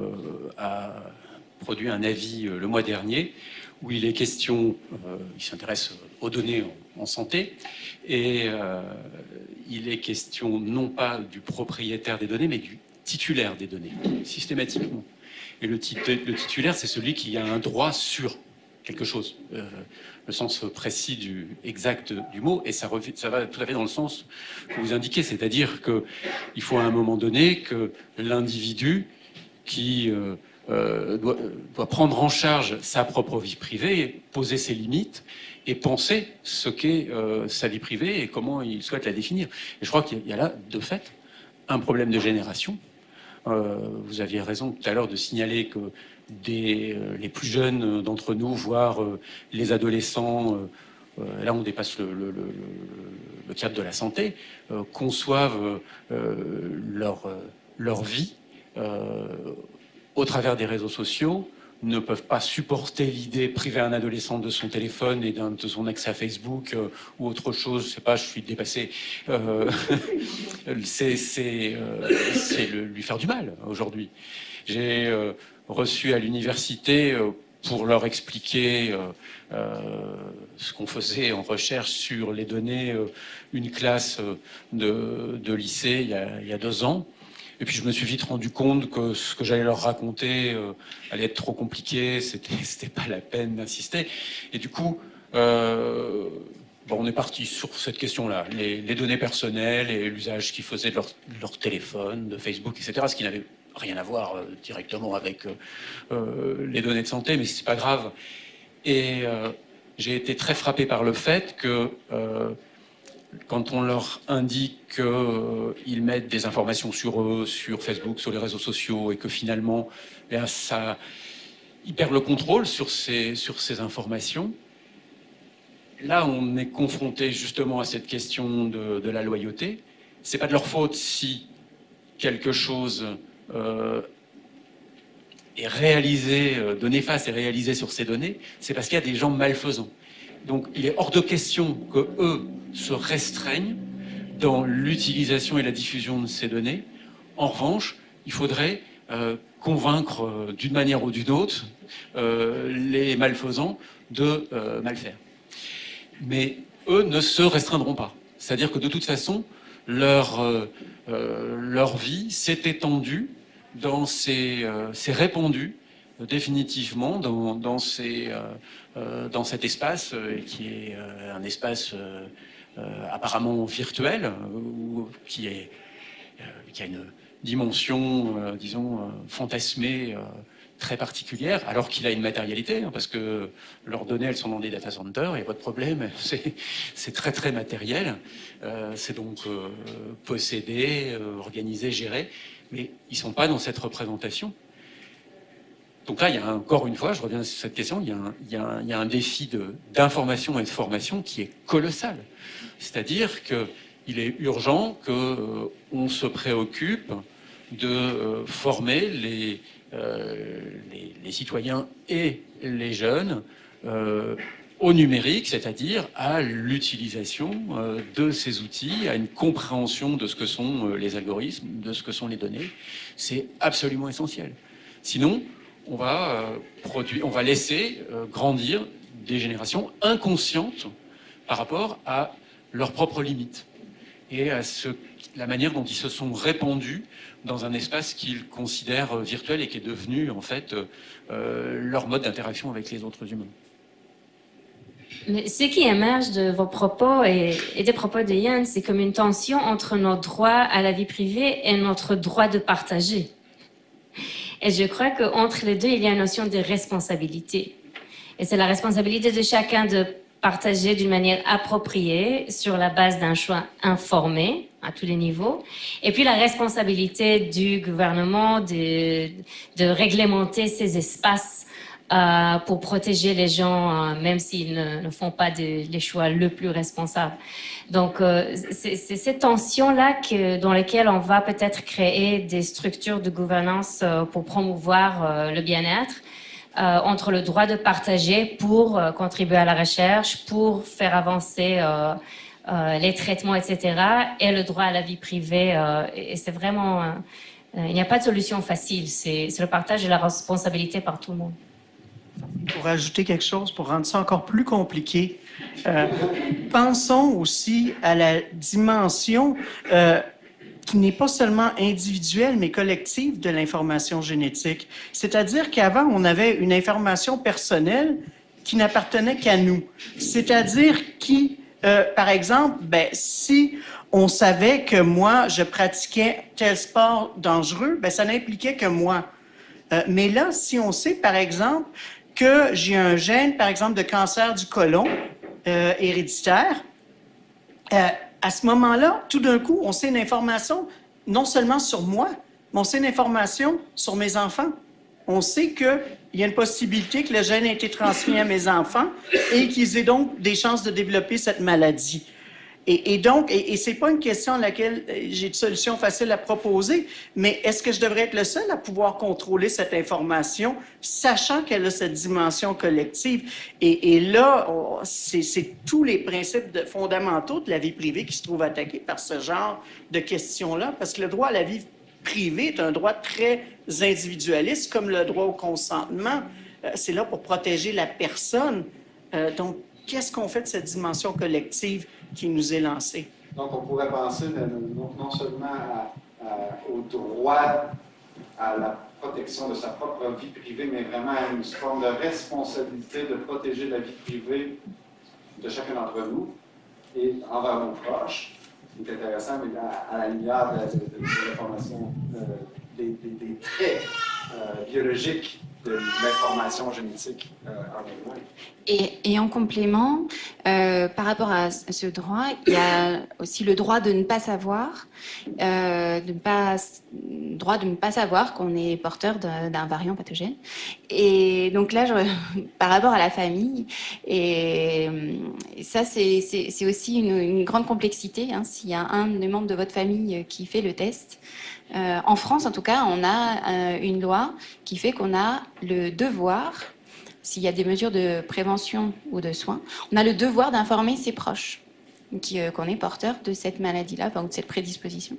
a produit un avis le mois dernier où il est question, il s'intéresse aux données en santé, et il est question non pas du propriétaire des données, mais du titulaire des données, systématiquement. Et le titulaire, c'est celui qui a un droit sur quelque chose. Le sens précis exact du mot, et ça va tout à fait dans le sens que vous indiquez, c'est-à-dire qu'il faut à un moment donné que l'individu qui doit prendre en charge sa propre vie privée, poser ses limites et penser ce qu'est sa vie privée et comment il souhaite la définir. Et je crois qu'il y a là, de fait, un problème de génération. Vous aviez raison tout à l'heure de signaler que les plus jeunes d'entre nous, voire les adolescents, là on dépasse le cadre de la santé, conçoivent leur vie au travers des réseaux sociaux ne peuvent pas supporter l'idée de priver un adolescent de son téléphone et de son accès à Facebook ou autre chose. Je sais pas, je suis dépassé. C'est lui faire du mal aujourd'hui. J'ai reçu à l'université pour leur expliquer ce qu'on faisait en recherche sur les données, une classe de lycée il y a 2 ans. Et puis je me suis vite rendu compte que ce que j'allais leur raconter allait être trop compliqué, c'était pas la peine d'insister. Et du coup, on est parti sur cette question-là, les données personnelles et l'usage qu'ils faisaient de leur téléphone, de Facebook, etc. Ce qui n'avait rien à voir directement avec les données de santé, mais c'est pas grave. Et j'ai été très frappé par le fait que quand on leur indique qu'ils mettent des informations sur eux, sur Facebook, sur les réseaux sociaux, et que finalement, ils perdent le contrôle sur ces informations, là, on est confronté justement à cette question de la loyauté. C'est pas de leur faute si quelque chose est réalisé, de néfaste est réalisé sur ces données, c'est parce qu'il y a des gens malfaisants. Donc, il est hors de question que eux se restreignent dans l'utilisation et la diffusion de ces données. En revanche, il faudrait convaincre d'une manière ou d'une autre les malfaisants de mal faire. Mais eux ne se restreindront pas. C'est-à-dire que de toute façon, leur vie s'est étendue, s'est répandue définitivement dans cet espace qui est un espace apparemment virtuel, qui a une dimension, disons, fantasmée très particulière, alors qu'il a une matérialité, parce que leurs données, elles sont dans des data centers, il n'y a pas de problème, c'est très très matériel, c'est donc possédé, organisé, géré, mais ils ne sont pas dans cette représentation. Donc là, il y a encore une fois, je reviens sur cette question, il y a un défi d'information et de formation qui est colossal. C'est-à-dire qu'il est urgent qu'on se préoccupe de former les citoyens et les jeunes au numérique, c'est-à-dire à l'utilisation de ces outils, à une compréhension de ce que sont les algorithmes, de ce que sont les données. C'est absolument essentiel. Sinon, on va laisser grandir des générations inconscientes par rapport à leurs propres limites et à la manière dont ils se sont répandus dans un espace qu'ils considèrent virtuel et qui est devenu en fait leur mode d'interaction avec les autres humains. Mais ce qui émerge de vos propos et des propos de Yann, c'est comme une tension entre notre droit à la vie privée et notre droit de partager. Et je crois qu'entre les deux, il y a une notion de responsabilité. Et c'est la responsabilité de chacun de partager d'une manière appropriée sur la base d'un choix informé à tous les niveaux. Et puis la responsabilité du gouvernement de réglementer ces espaces pour protéger les gens, même s'ils ne font pas les choix le plus responsables. Donc, c'est cette tension-là dans laquelle on va peut-être créer des structures de gouvernance pour promouvoir le bien-être, entre le droit de partager pour contribuer à la recherche, pour faire avancer les traitements, etc., et le droit à la vie privée. Et c'est vraiment... il n'y a pas de solution facile. C'est le partage de la responsabilité par tout le monde. Pour ajouter quelque chose, pour rendre ça encore plus compliqué, pensons aussi à la dimension qui n'est pas seulement individuelle, mais collective de l'information génétique. C'est-à-dire qu'avant, on avait une information personnelle qui n'appartenait qu'à nous. C'est-à-dire par exemple, si on savait que moi, je pratiquais tel sport dangereux, ça n'impliquait que moi. Mais là, si on sait, par exemple, que j'ai un gène, par exemple, de cancer du côlon héréditaire, à ce moment-là, tout d'un coup, on sait une information non seulement sur moi, mais on sait une information sur mes enfants. On sait qu'il y a une possibilité que le gène ait été transmis à mes enfants et qu'ils aient donc des chances de développer cette maladie. Et donc, c'est pas une question à laquelle j'ai de solution facile à proposer, mais est-ce que je devrais être le seul à pouvoir contrôler cette information, sachant qu'elle a cette dimension collective? Et là, c'est tous les principes fondamentaux de la vie privée qui se trouvent attaqués par ce genre de questions-là, parce que le droit à la vie privée est un droit très individualiste, comme le droit au consentement. C'est là pour protéger la personne. Donc, qu'est-ce qu'on fait de cette dimension collective qui nous est lancée? Donc, on pourrait penser non seulement au droit à la protection de sa propre vie privée, mais vraiment à une forme de responsabilité de protéger la vie privée de chacun d'entre nous et envers nos proches. C'est intéressant, mais à la lumière de l'information, des traits biologiques de l'information génétique en elle-même. Et en complément, par rapport à ce droit, il y a aussi le droit de ne pas savoir, droit de ne pas savoir qu'on est porteur d'un variant pathogène. Et donc là, par rapport à la famille, et ça c'est aussi une grande complexité. Hein, s'il y a un des membres de votre famille qui fait le test, en France, en tout cas, on a une loi qui fait qu'on a le devoir, s'il y a des mesures de prévention ou de soins, on a le devoir d'informer ses proches qu'on est porteur de cette maladie-là, ou de cette prédisposition.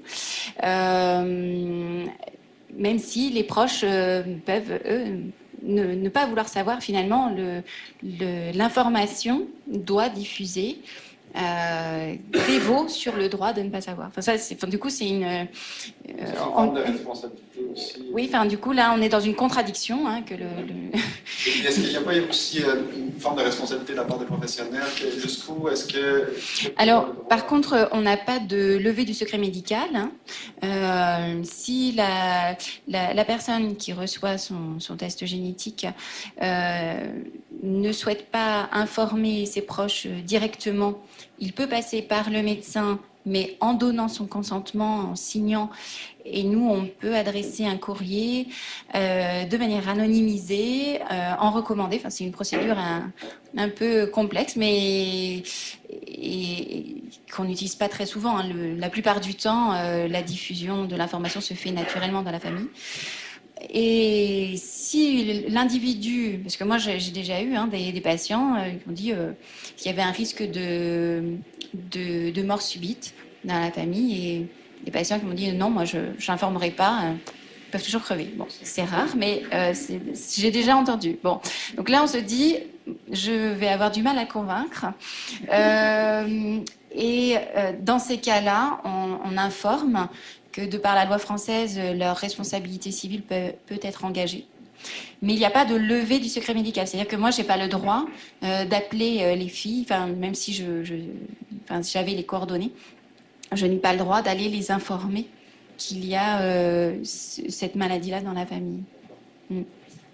Même si les proches peuvent, eux, ne pas vouloir savoir, finalement, l'information doit diffuser prévaut sur le droit de ne pas savoir. Du coup, c'est une forme de responsabilité aussi. Oui, du coup, là, on est dans une contradiction. Hein, Est-ce qu'il n'y a pas aussi une forme de responsabilité de la part des professionnels? Jusqu'où est-ce que... Alors, par contre, on n'a pas de levée du secret médical. Hein. Si la personne qui reçoit son test génétique ne souhaite pas informer ses proches directement, il peut passer par le médecin, mais en donnant son consentement, en signant. Et nous, on peut adresser un courrier de manière anonymisée, en recommandé. Enfin, c'est une procédure un peu complexe, mais qu'on n'utilise pas très souvent. Hein. La plupart du temps, la diffusion de l'information se fait naturellement dans la famille. Et si l'individu, parce que moi j'ai déjà eu des patients qui m'ont dit qu'il y avait un risque de mort subite dans la famille, et des patients qui m'ont dit non, moi je n'informerai pas, ils peuvent toujours crever. Bon, c'est rare, mais j'ai déjà entendu. Bon, donc là on se dit, je vais avoir du mal à convaincre. Dans ces cas-là, on informe que de par la loi française, leur responsabilité civile peut être engagée. Mais il n'y a pas de levée du secret médical. C'est-à-dire que moi, je n'ai pas le droit d'appeler les filles, même si j'avais les coordonnées, je n'ai pas le droit d'aller les informer qu'il y a cette maladie-là dans la famille. Il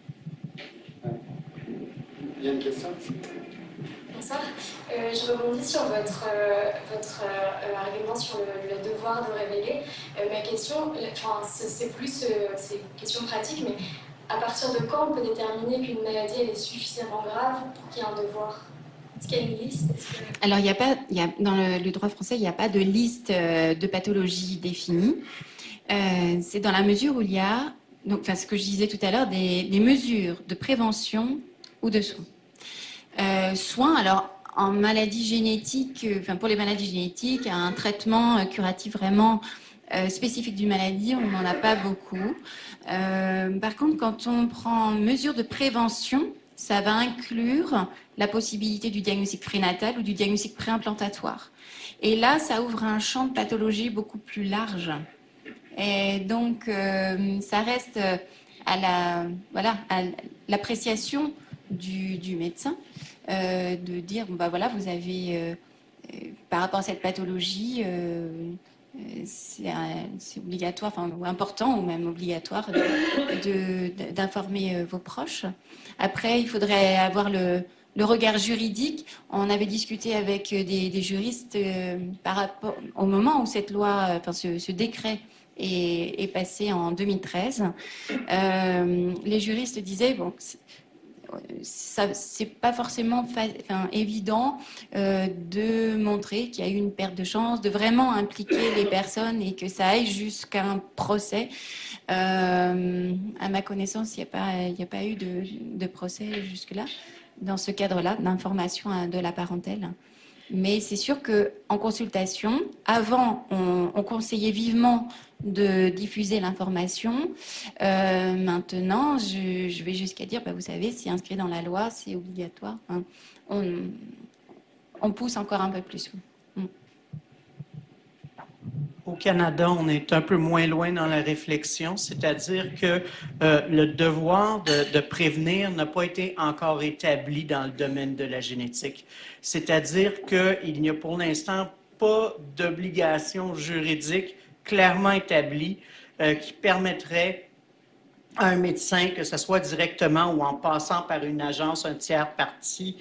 y a une question? Bonsoir. Je rebondis sur votre argument sur le devoir de révéler. Ma question, c'est plus une question pratique, mais à partir de quand on peut déterminer qu'une maladie elle est suffisamment grave pour qu'il y ait un devoir? Est-ce qu'il y a une liste? Alors, dans le droit français, il n'y a pas de liste de pathologies définies. C'est dans la mesure où il y a, ce que je disais tout à l'heure, des mesures de prévention ou de soins. Soins, alors, en maladie génétique, pour les maladies génétiques, un traitement curatif vraiment spécifique d'une maladie, on n'en a pas beaucoup. Par contre, quand on prend mesure de prévention, ça va inclure la possibilité du diagnostic prénatal ou du diagnostic préimplantatoire. Et là, ça ouvre un champ de pathologie beaucoup plus large. Et donc, ça reste à l'appréciation du médecin de dire, vous avez, par rapport à cette pathologie, c'est obligatoire, ou important, ou même obligatoire d'informer vos proches. Après, il faudrait avoir le regard juridique. On avait discuté avec des juristes par rapport au moment où cette loi, ce décret est passé en 2013. Les juristes disaient, c'est pas forcément évident de montrer qu'il y a eu une perte de chance, de vraiment impliquer les personnes et que ça aille jusqu'à un procès. À ma connaissance, il n'y a pas eu de procès jusque-là, dans ce cadre-là, d'information de la parentèle. Mais c'est sûr qu'en consultation, avant, on conseillait vivement de diffuser l'information. Maintenant, je vais jusqu'à dire, vous savez, c'est inscrit dans la loi, c'est obligatoire. Hein. On pousse encore un peu plus. Au Canada, on est un peu moins loin dans la réflexion, c'est-à-dire que le devoir de prévenir n'a pas été encore établi dans le domaine de la génétique. C'est-à-dire qu'il n'y a pour l'instant pas d'obligation juridique clairement établie qui permettrait à un médecin, que ce soit directement ou en passant par une agence, un tiers parti,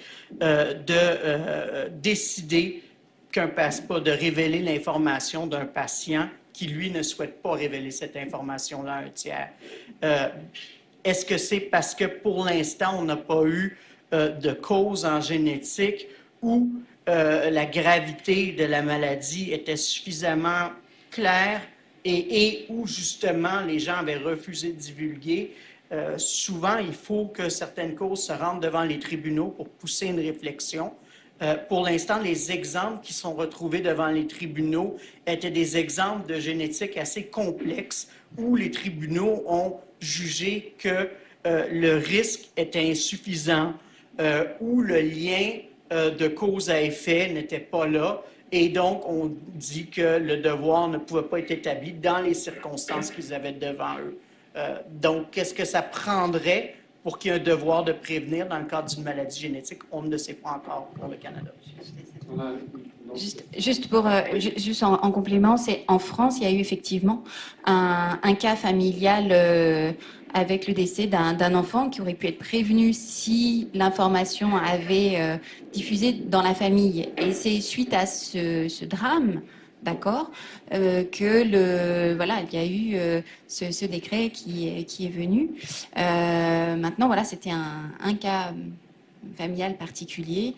de décider de révéler l'information d'un patient qui, lui, ne souhaite pas révéler cette information-là à un tiers. Est-ce que c'est parce que, pour l'instant, on n'a pas eu de cause en génétique où la gravité de la maladie était suffisamment claire et où, justement, les gens avaient refusé de divulguer? Souvent, il faut que certaines causes se rendent devant les tribunaux pour pousser une réflexion. Pour l'instant, les exemples qui sont retrouvés devant les tribunaux étaient des exemples de génétique assez complexes où les tribunaux ont jugé que le risque était insuffisant, où le lien de cause à effet n'était pas là. Et donc, on dit que le devoir ne pouvait pas être établi dans les circonstances qu'ils avaient devant eux. Donc, qu'est-ce que ça prendrait pour qu'il y ait un devoir de prévenir dans le cadre d'une maladie génétique? On ne le sait pas encore pour le Canada. Juste en complément, c'est en France, il y a eu effectivement un cas familial avec le décès d'un enfant qui aurait pu être prévenu si l'information avait diffusé dans la famille. Et c'est suite à ce drame, d'accord, il y a eu ce décret qui est venu. Maintenant, voilà, c'était un cas familial particulier.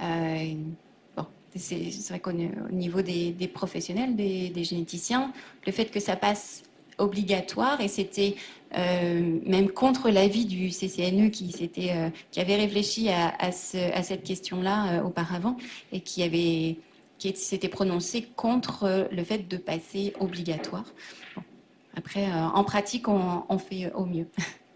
C'est vrai qu'au niveau des professionnels, des généticiens, le fait que ça passe obligatoire, et c'était même contre l'avis du CCNE qui avait réfléchi à cette question-là auparavant et qui s'était prononcé contre le fait de passer obligatoire. Bon. Après, en pratique, on fait au mieux.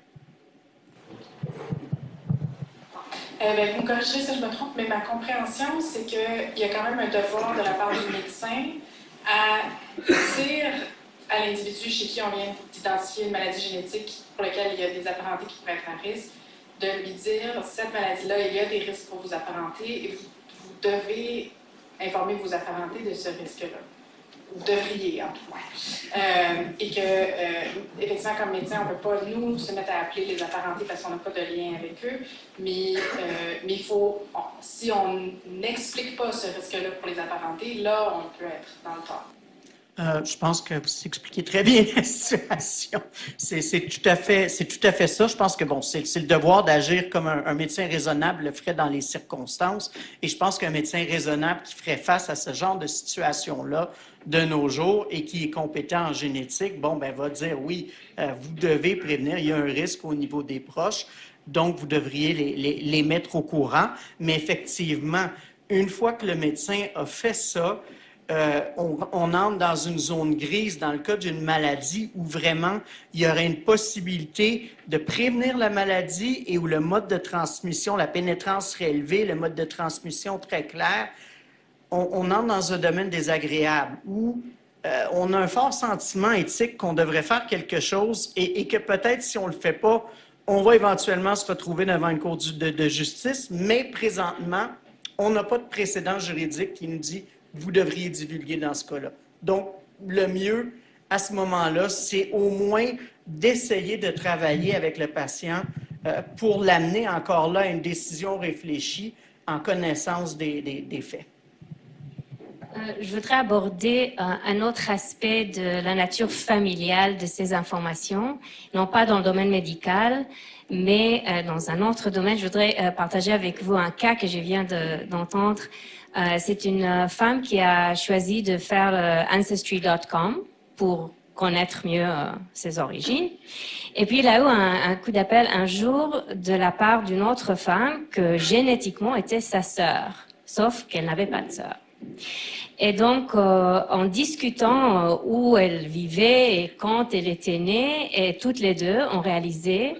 Vous me corrigez si je me trompe, mais ma compréhension, c'est qu'il y a quand même un devoir de la part du médecin à dire à l'individu chez qui on vient d'identifier une maladie génétique pour laquelle il y a des apparentés qui pourraient être à risque, de lui dire, cette maladie-là, il y a des risques pour vous apparenter et vous devez informer vos apparentés de ce risque-là. Vous devriez, en tout cas. Et que, effectivement, comme médecin, on ne peut pas, nous, se mettre à appeler les apparentés parce qu'on n'a pas de lien avec eux, mais il faut, si on n'explique pas ce risque-là pour les apparentés, là, on peut être dans le tort. Je pense que vous expliquez très bien la situation. C'est tout à fait ça. Je pense que c'est le devoir d'agir comme un médecin raisonnable le ferait dans les circonstances. Et je pense qu'un médecin raisonnable qui ferait face à ce genre de situation-là de nos jours et qui est compétent en génétique, va dire oui, vous devez prévenir, il y a un risque au niveau des proches, donc vous devriez les mettre au courant. Mais effectivement, une fois que le médecin a fait ça, on entre dans une zone grise dans le cas d'une maladie où vraiment il y aurait une possibilité de prévenir la maladie et où le mode de transmission, la pénétrance serait élevée, le mode de transmission très clair. On entre dans un domaine désagréable où on a un fort sentiment éthique qu'on devrait faire quelque chose et que peut-être si on ne le fait pas, on va éventuellement se retrouver devant une cour de justice, mais présentement, on n'a pas de précédent juridique qui nous dit vous devriez divulguer dans ce cas-là. Donc, le mieux, à ce moment-là, c'est au moins d'essayer de travailler avec le patient pour l'amener encore là à une décision réfléchie en connaissance des faits. Je voudrais aborder un autre aspect de la nature familiale de ces informations, non pas dans le domaine médical, mais dans un autre domaine. Je voudrais partager avec vous un cas que je viens d'entendre. C'est une femme qui a choisi de faire le Ancestry.com pour connaître mieux ses origines. Et puis, il a eu un coup d'appel un jour de la part d'une autre femme que génétiquement était sa sœur, sauf qu'elle n'avait pas de sœur. Et donc, en discutant où elle vivait et quand elle était née, et toutes les deux ont réalisé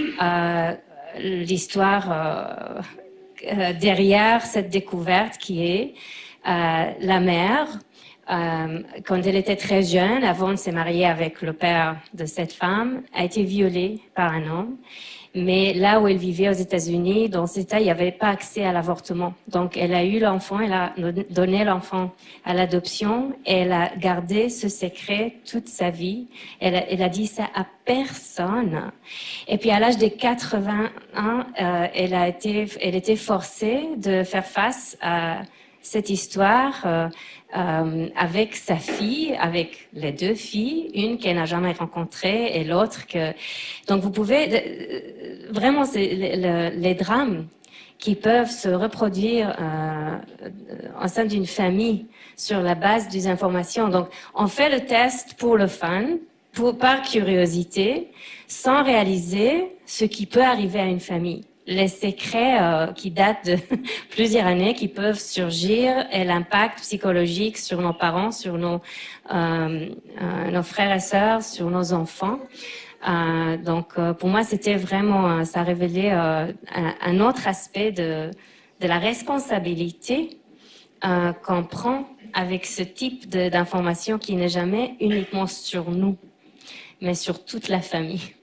l'histoire derrière cette découverte qui est la mère, quand elle était très jeune, avant de se marier avec le père de cette femme, a été violée par un homme. Mais là où elle vivait aux États-Unis, dans cet État, il n'y avait pas accès à l'avortement. Donc, elle a eu l'enfant, elle a donné l'enfant à l'adoption et elle a gardé ce secret toute sa vie. Elle a dit ça à personne. Et puis, à l'âge de 81, elle était forcée de faire face à cette histoire avec sa fille, avec les deux filles, une qu'elle n'a jamais rencontrée et l'autre que... Donc vous pouvez... Vraiment, c'est les drames qui peuvent se reproduire au sein d'une famille sur la base des informations. Donc on fait le test pour le fun, par curiosité, sans réaliser ce qui peut arriver à une famille. Les secrets qui datent de plusieurs années qui peuvent surgir et l'impact psychologique sur nos parents, sur nos frères et sœurs, sur nos enfants. Donc, pour moi, c'était vraiment, ça révélait un autre aspect de la responsabilité qu'on prend avec ce type d'information qui n'est jamais uniquement sur nous, mais sur toute la famille.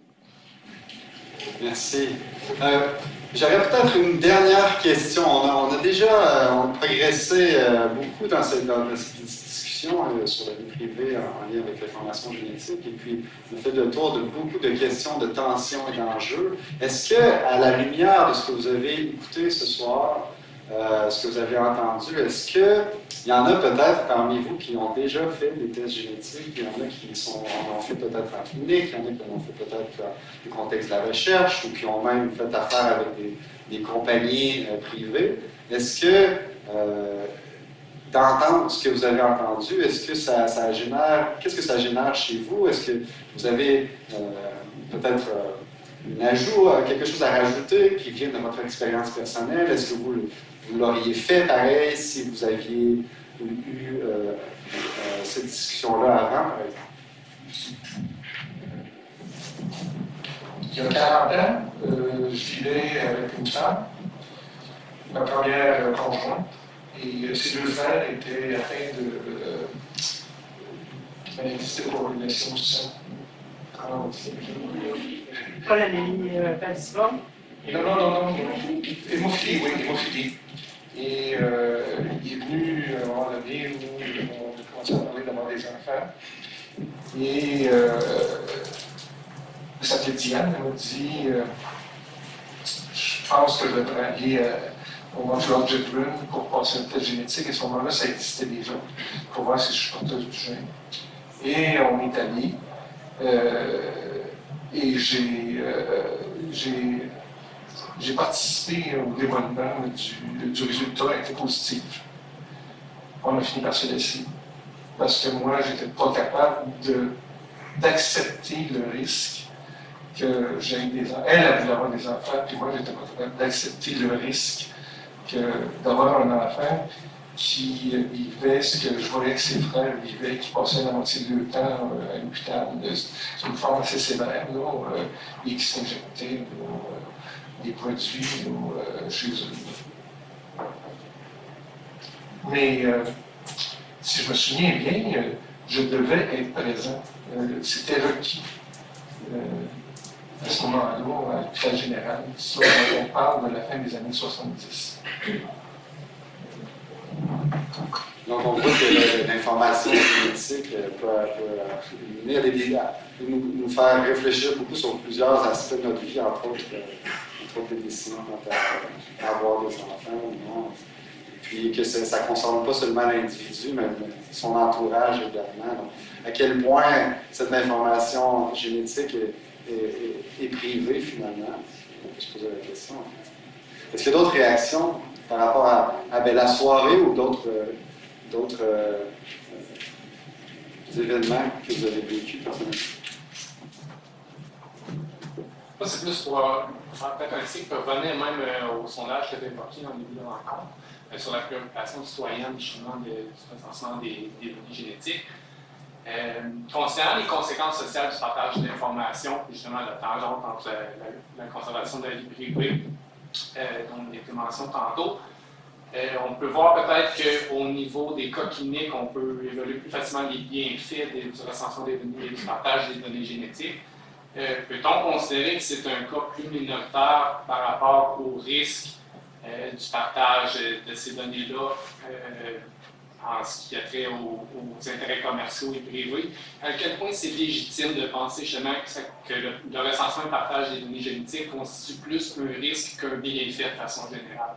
Merci. J'aurais peut-être une dernière question. On a déjà progressé beaucoup dans cette discussion sur la vie privée en lien avec l'information génétique, et puis on fait le tour de beaucoup de questions de tensions et d'enjeux. Est-ce que, à la lumière de ce que vous avez écouté ce soir, ce que vous avez entendu, est-ce qu'il y en a peut-être parmi vous qui ont déjà fait des tests génétiques, il y en a qui en ont fait peut-être en clinique, il y en a qui en ont fait peut-être dans le contexte de la recherche, ou qui ont même fait affaire avec des compagnies privées. Est-ce que, d'entendre ce que vous avez entendu, est-ce que ça génère, qu'est-ce que ça génère chez vous? Est-ce que vous avez peut-être un ajout, quelque chose à rajouter qui vient de votre expérience personnelle? Est-ce que vous l'auriez fait pareil si vous aviez eu cette discussion-là avant, par exemple? Il y a 40 ans, je vivais avec une femme, ma première conjointe, et ses deux frères étaient atteints de maladie de coagulation du sang. Pas l'anémie falciforme? Non. Hémophilie, oui, hémophilie. Et il est venu à un moment donné où on a commencé à parler d'avoir des enfants. Et elle s'appelait Diane, elle m'a dit je pense que je devrais aller au Montreal Jet Run pour passer un test génétique. Et à ce moment-là, ça existait déjà, pour voir si je suis porteuse du gène. Et on est allé. Et j'ai participé au dévoilement du résultat a été positif. On a fini par se laisser. Parce que moi, j'étais pas capable d'accepter le risque que j'ai des enfants. Elle a voulu avoir des enfants, puis moi, j'étais pas capable d'accepter le risque d'avoir un enfant qui vivait ce que je voyais que ses frères vivaient, qui passaient la moitié de leur temps à l'hôpital. C'est une forme assez sévère, et qui s'injectaient des produits chez eux. Mais si je me souviens bien, je devais être présent. C'était requis à ce moment-là, à l'hôpital général. On parle de la fin des années 70. Donc, on voit que l'information génétique peut nous faire réfléchir beaucoup sur plusieurs aspects de notre vie, entre autres les décisions quant à avoir des enfants ou non. Et puis que ça ne concerne pas seulement l'individu, mais son entourage également. Donc, à quel point cette information génétique est privée, finalement? Je posais la question. Est-ce qu'il y a d'autres réactions par rapport à la soirée ou d'autres événements que vous avez vécu personnellement? Moi, c'est plus pour faire peut-être un cycle, pour revenir même au sondage que tu as évoqué dans le début de la rencontre, sur la préoccupation citoyenne, justement, du recensement des données génétiques. Considérant les conséquences sociales du partage d'informations, justement la tangente entre la conservation de la vie privée, dont on a été mentionné tantôt, on peut voir peut-être qu'au niveau des cas cliniques, on peut évaluer plus facilement les bienfaits du recensement des données et du partage des données génétiques. Peut-on considérer que c'est un cas plus minoritaire par rapport au risque du partage de ces données-là en ce qui a trait aux intérêts commerciaux et privés? À quel point c'est légitime de penser justement que le recensement et le partage des données génétiques constitue plus un risque qu'un bienfait de façon générale?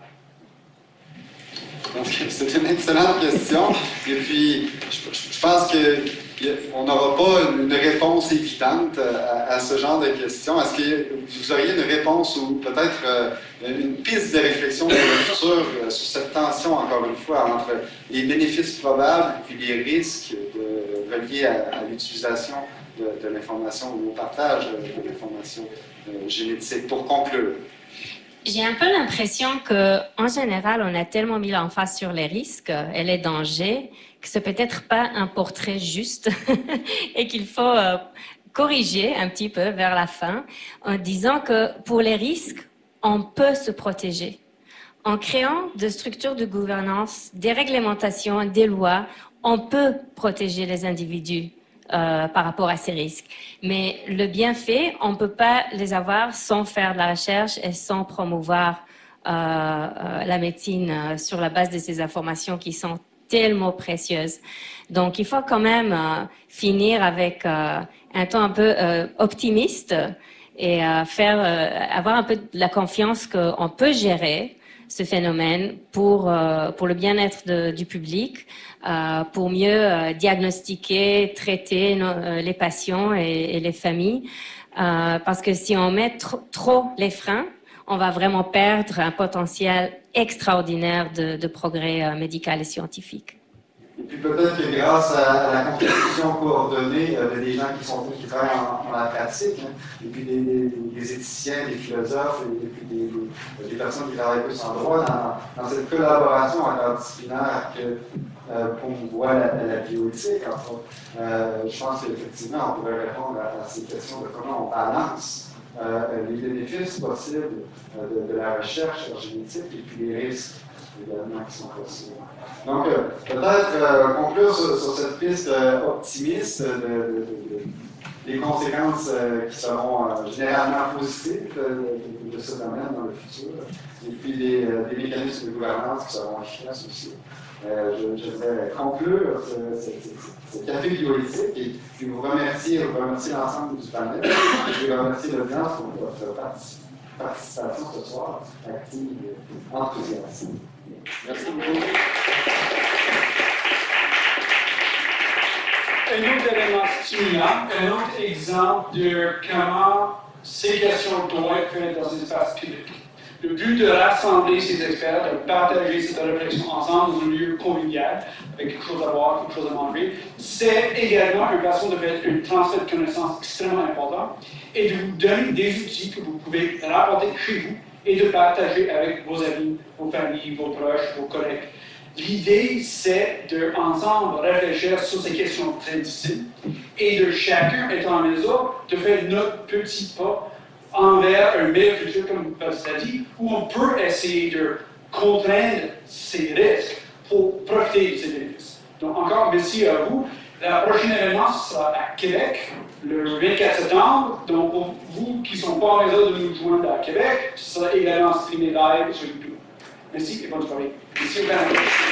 C'est une excellente question. Et puis, je pense qu'on n'aura pas une réponse évidente à ce genre de questions. Est-ce que vous auriez une réponse ou peut-être une piste de réflexion pour le futur sur cette tension, encore une fois, entre les bénéfices probables et les risques reliés à l'utilisation de l'information ou au partage de l'information génétique? Pour conclure. J'ai un peu l'impression qu'en général, on a tellement mis l'emphase sur les risques et les dangers que ce peut être pas un portrait juste et qu'il faut corriger un petit peu vers la fin en disant que pour les risques, on peut se protéger. En créant des structures de gouvernance, des réglementations, des lois, on peut protéger les individus par rapport à ces risques. Mais le bienfait, on ne peut pas les avoir sans faire de la recherche et sans promouvoir la médecine sur la base de ces informations qui sont tellement précieuses. Donc, il faut quand même finir avec un ton un peu optimiste et avoir un peu de la confiance qu'on peut gérer ce phénomène pour le bien-être du public, pour mieux diagnostiquer, traiter les patients et les familles. Parce que si on met trop les freins, on va vraiment perdre un potentiel extraordinaire de progrès médical et scientifique. Et puis peut-être que grâce à la contribution coordonnée des gens qui travaillent en la pratique, hein, et puis des éthiciens, des philosophes, et puis des personnes qui travaillent plus en droit, dans cette collaboration interdisciplinaire que promouvoit la bioéthique, entre autres, je pense qu'effectivement, on pourrait répondre à ces questions de comment on balance les bénéfices possibles de la recherche génétique et puis les risques également qui sont possibles. Donc, peut-être conclure sur cette piste optimiste des conséquences qui seront généralement positives de ce domaine dans le futur, et puis des mécanismes de gouvernance qui seront efficaces aussi. Je vais conclure ce café bioéthique et puis vous remercier l'ensemble du panel et vous remercier l'audience pour votre participation ce soir, active et enthousiaste. Merci beaucoup. Un autre élément stimulant, un autre exemple de comment ces questions doivent être faites dans un espace public. Le but de rassembler ces experts, de partager cette réflexion ensemble dans un lieu convivial, avec quelque chose à boire, quelque chose à manger, c'est également une façon de faire un transfert de connaissances extrêmement important et de vous donner des outils que vous pouvez rapporter chez vous et de partager avec vos amis, vos familles, vos proches, vos collègues. L'idée, c'est de ensemble réfléchir sur ces questions très difficiles et de chacun être en mesure de faire notre petit pas envers un meilleur futur, comme Baptiste a dit, où on peut essayer de contraindre ces risques pour profiter de ces bénéfices. Donc, encore merci à vous. Le prochain événement sera à Québec, le 24 septembre. Donc, pour vous qui ne sont pas en mesure de nous joindre à Québec, ce sera également streamé live sur YouTube. Merci et bonne soirée. Merci au Canada.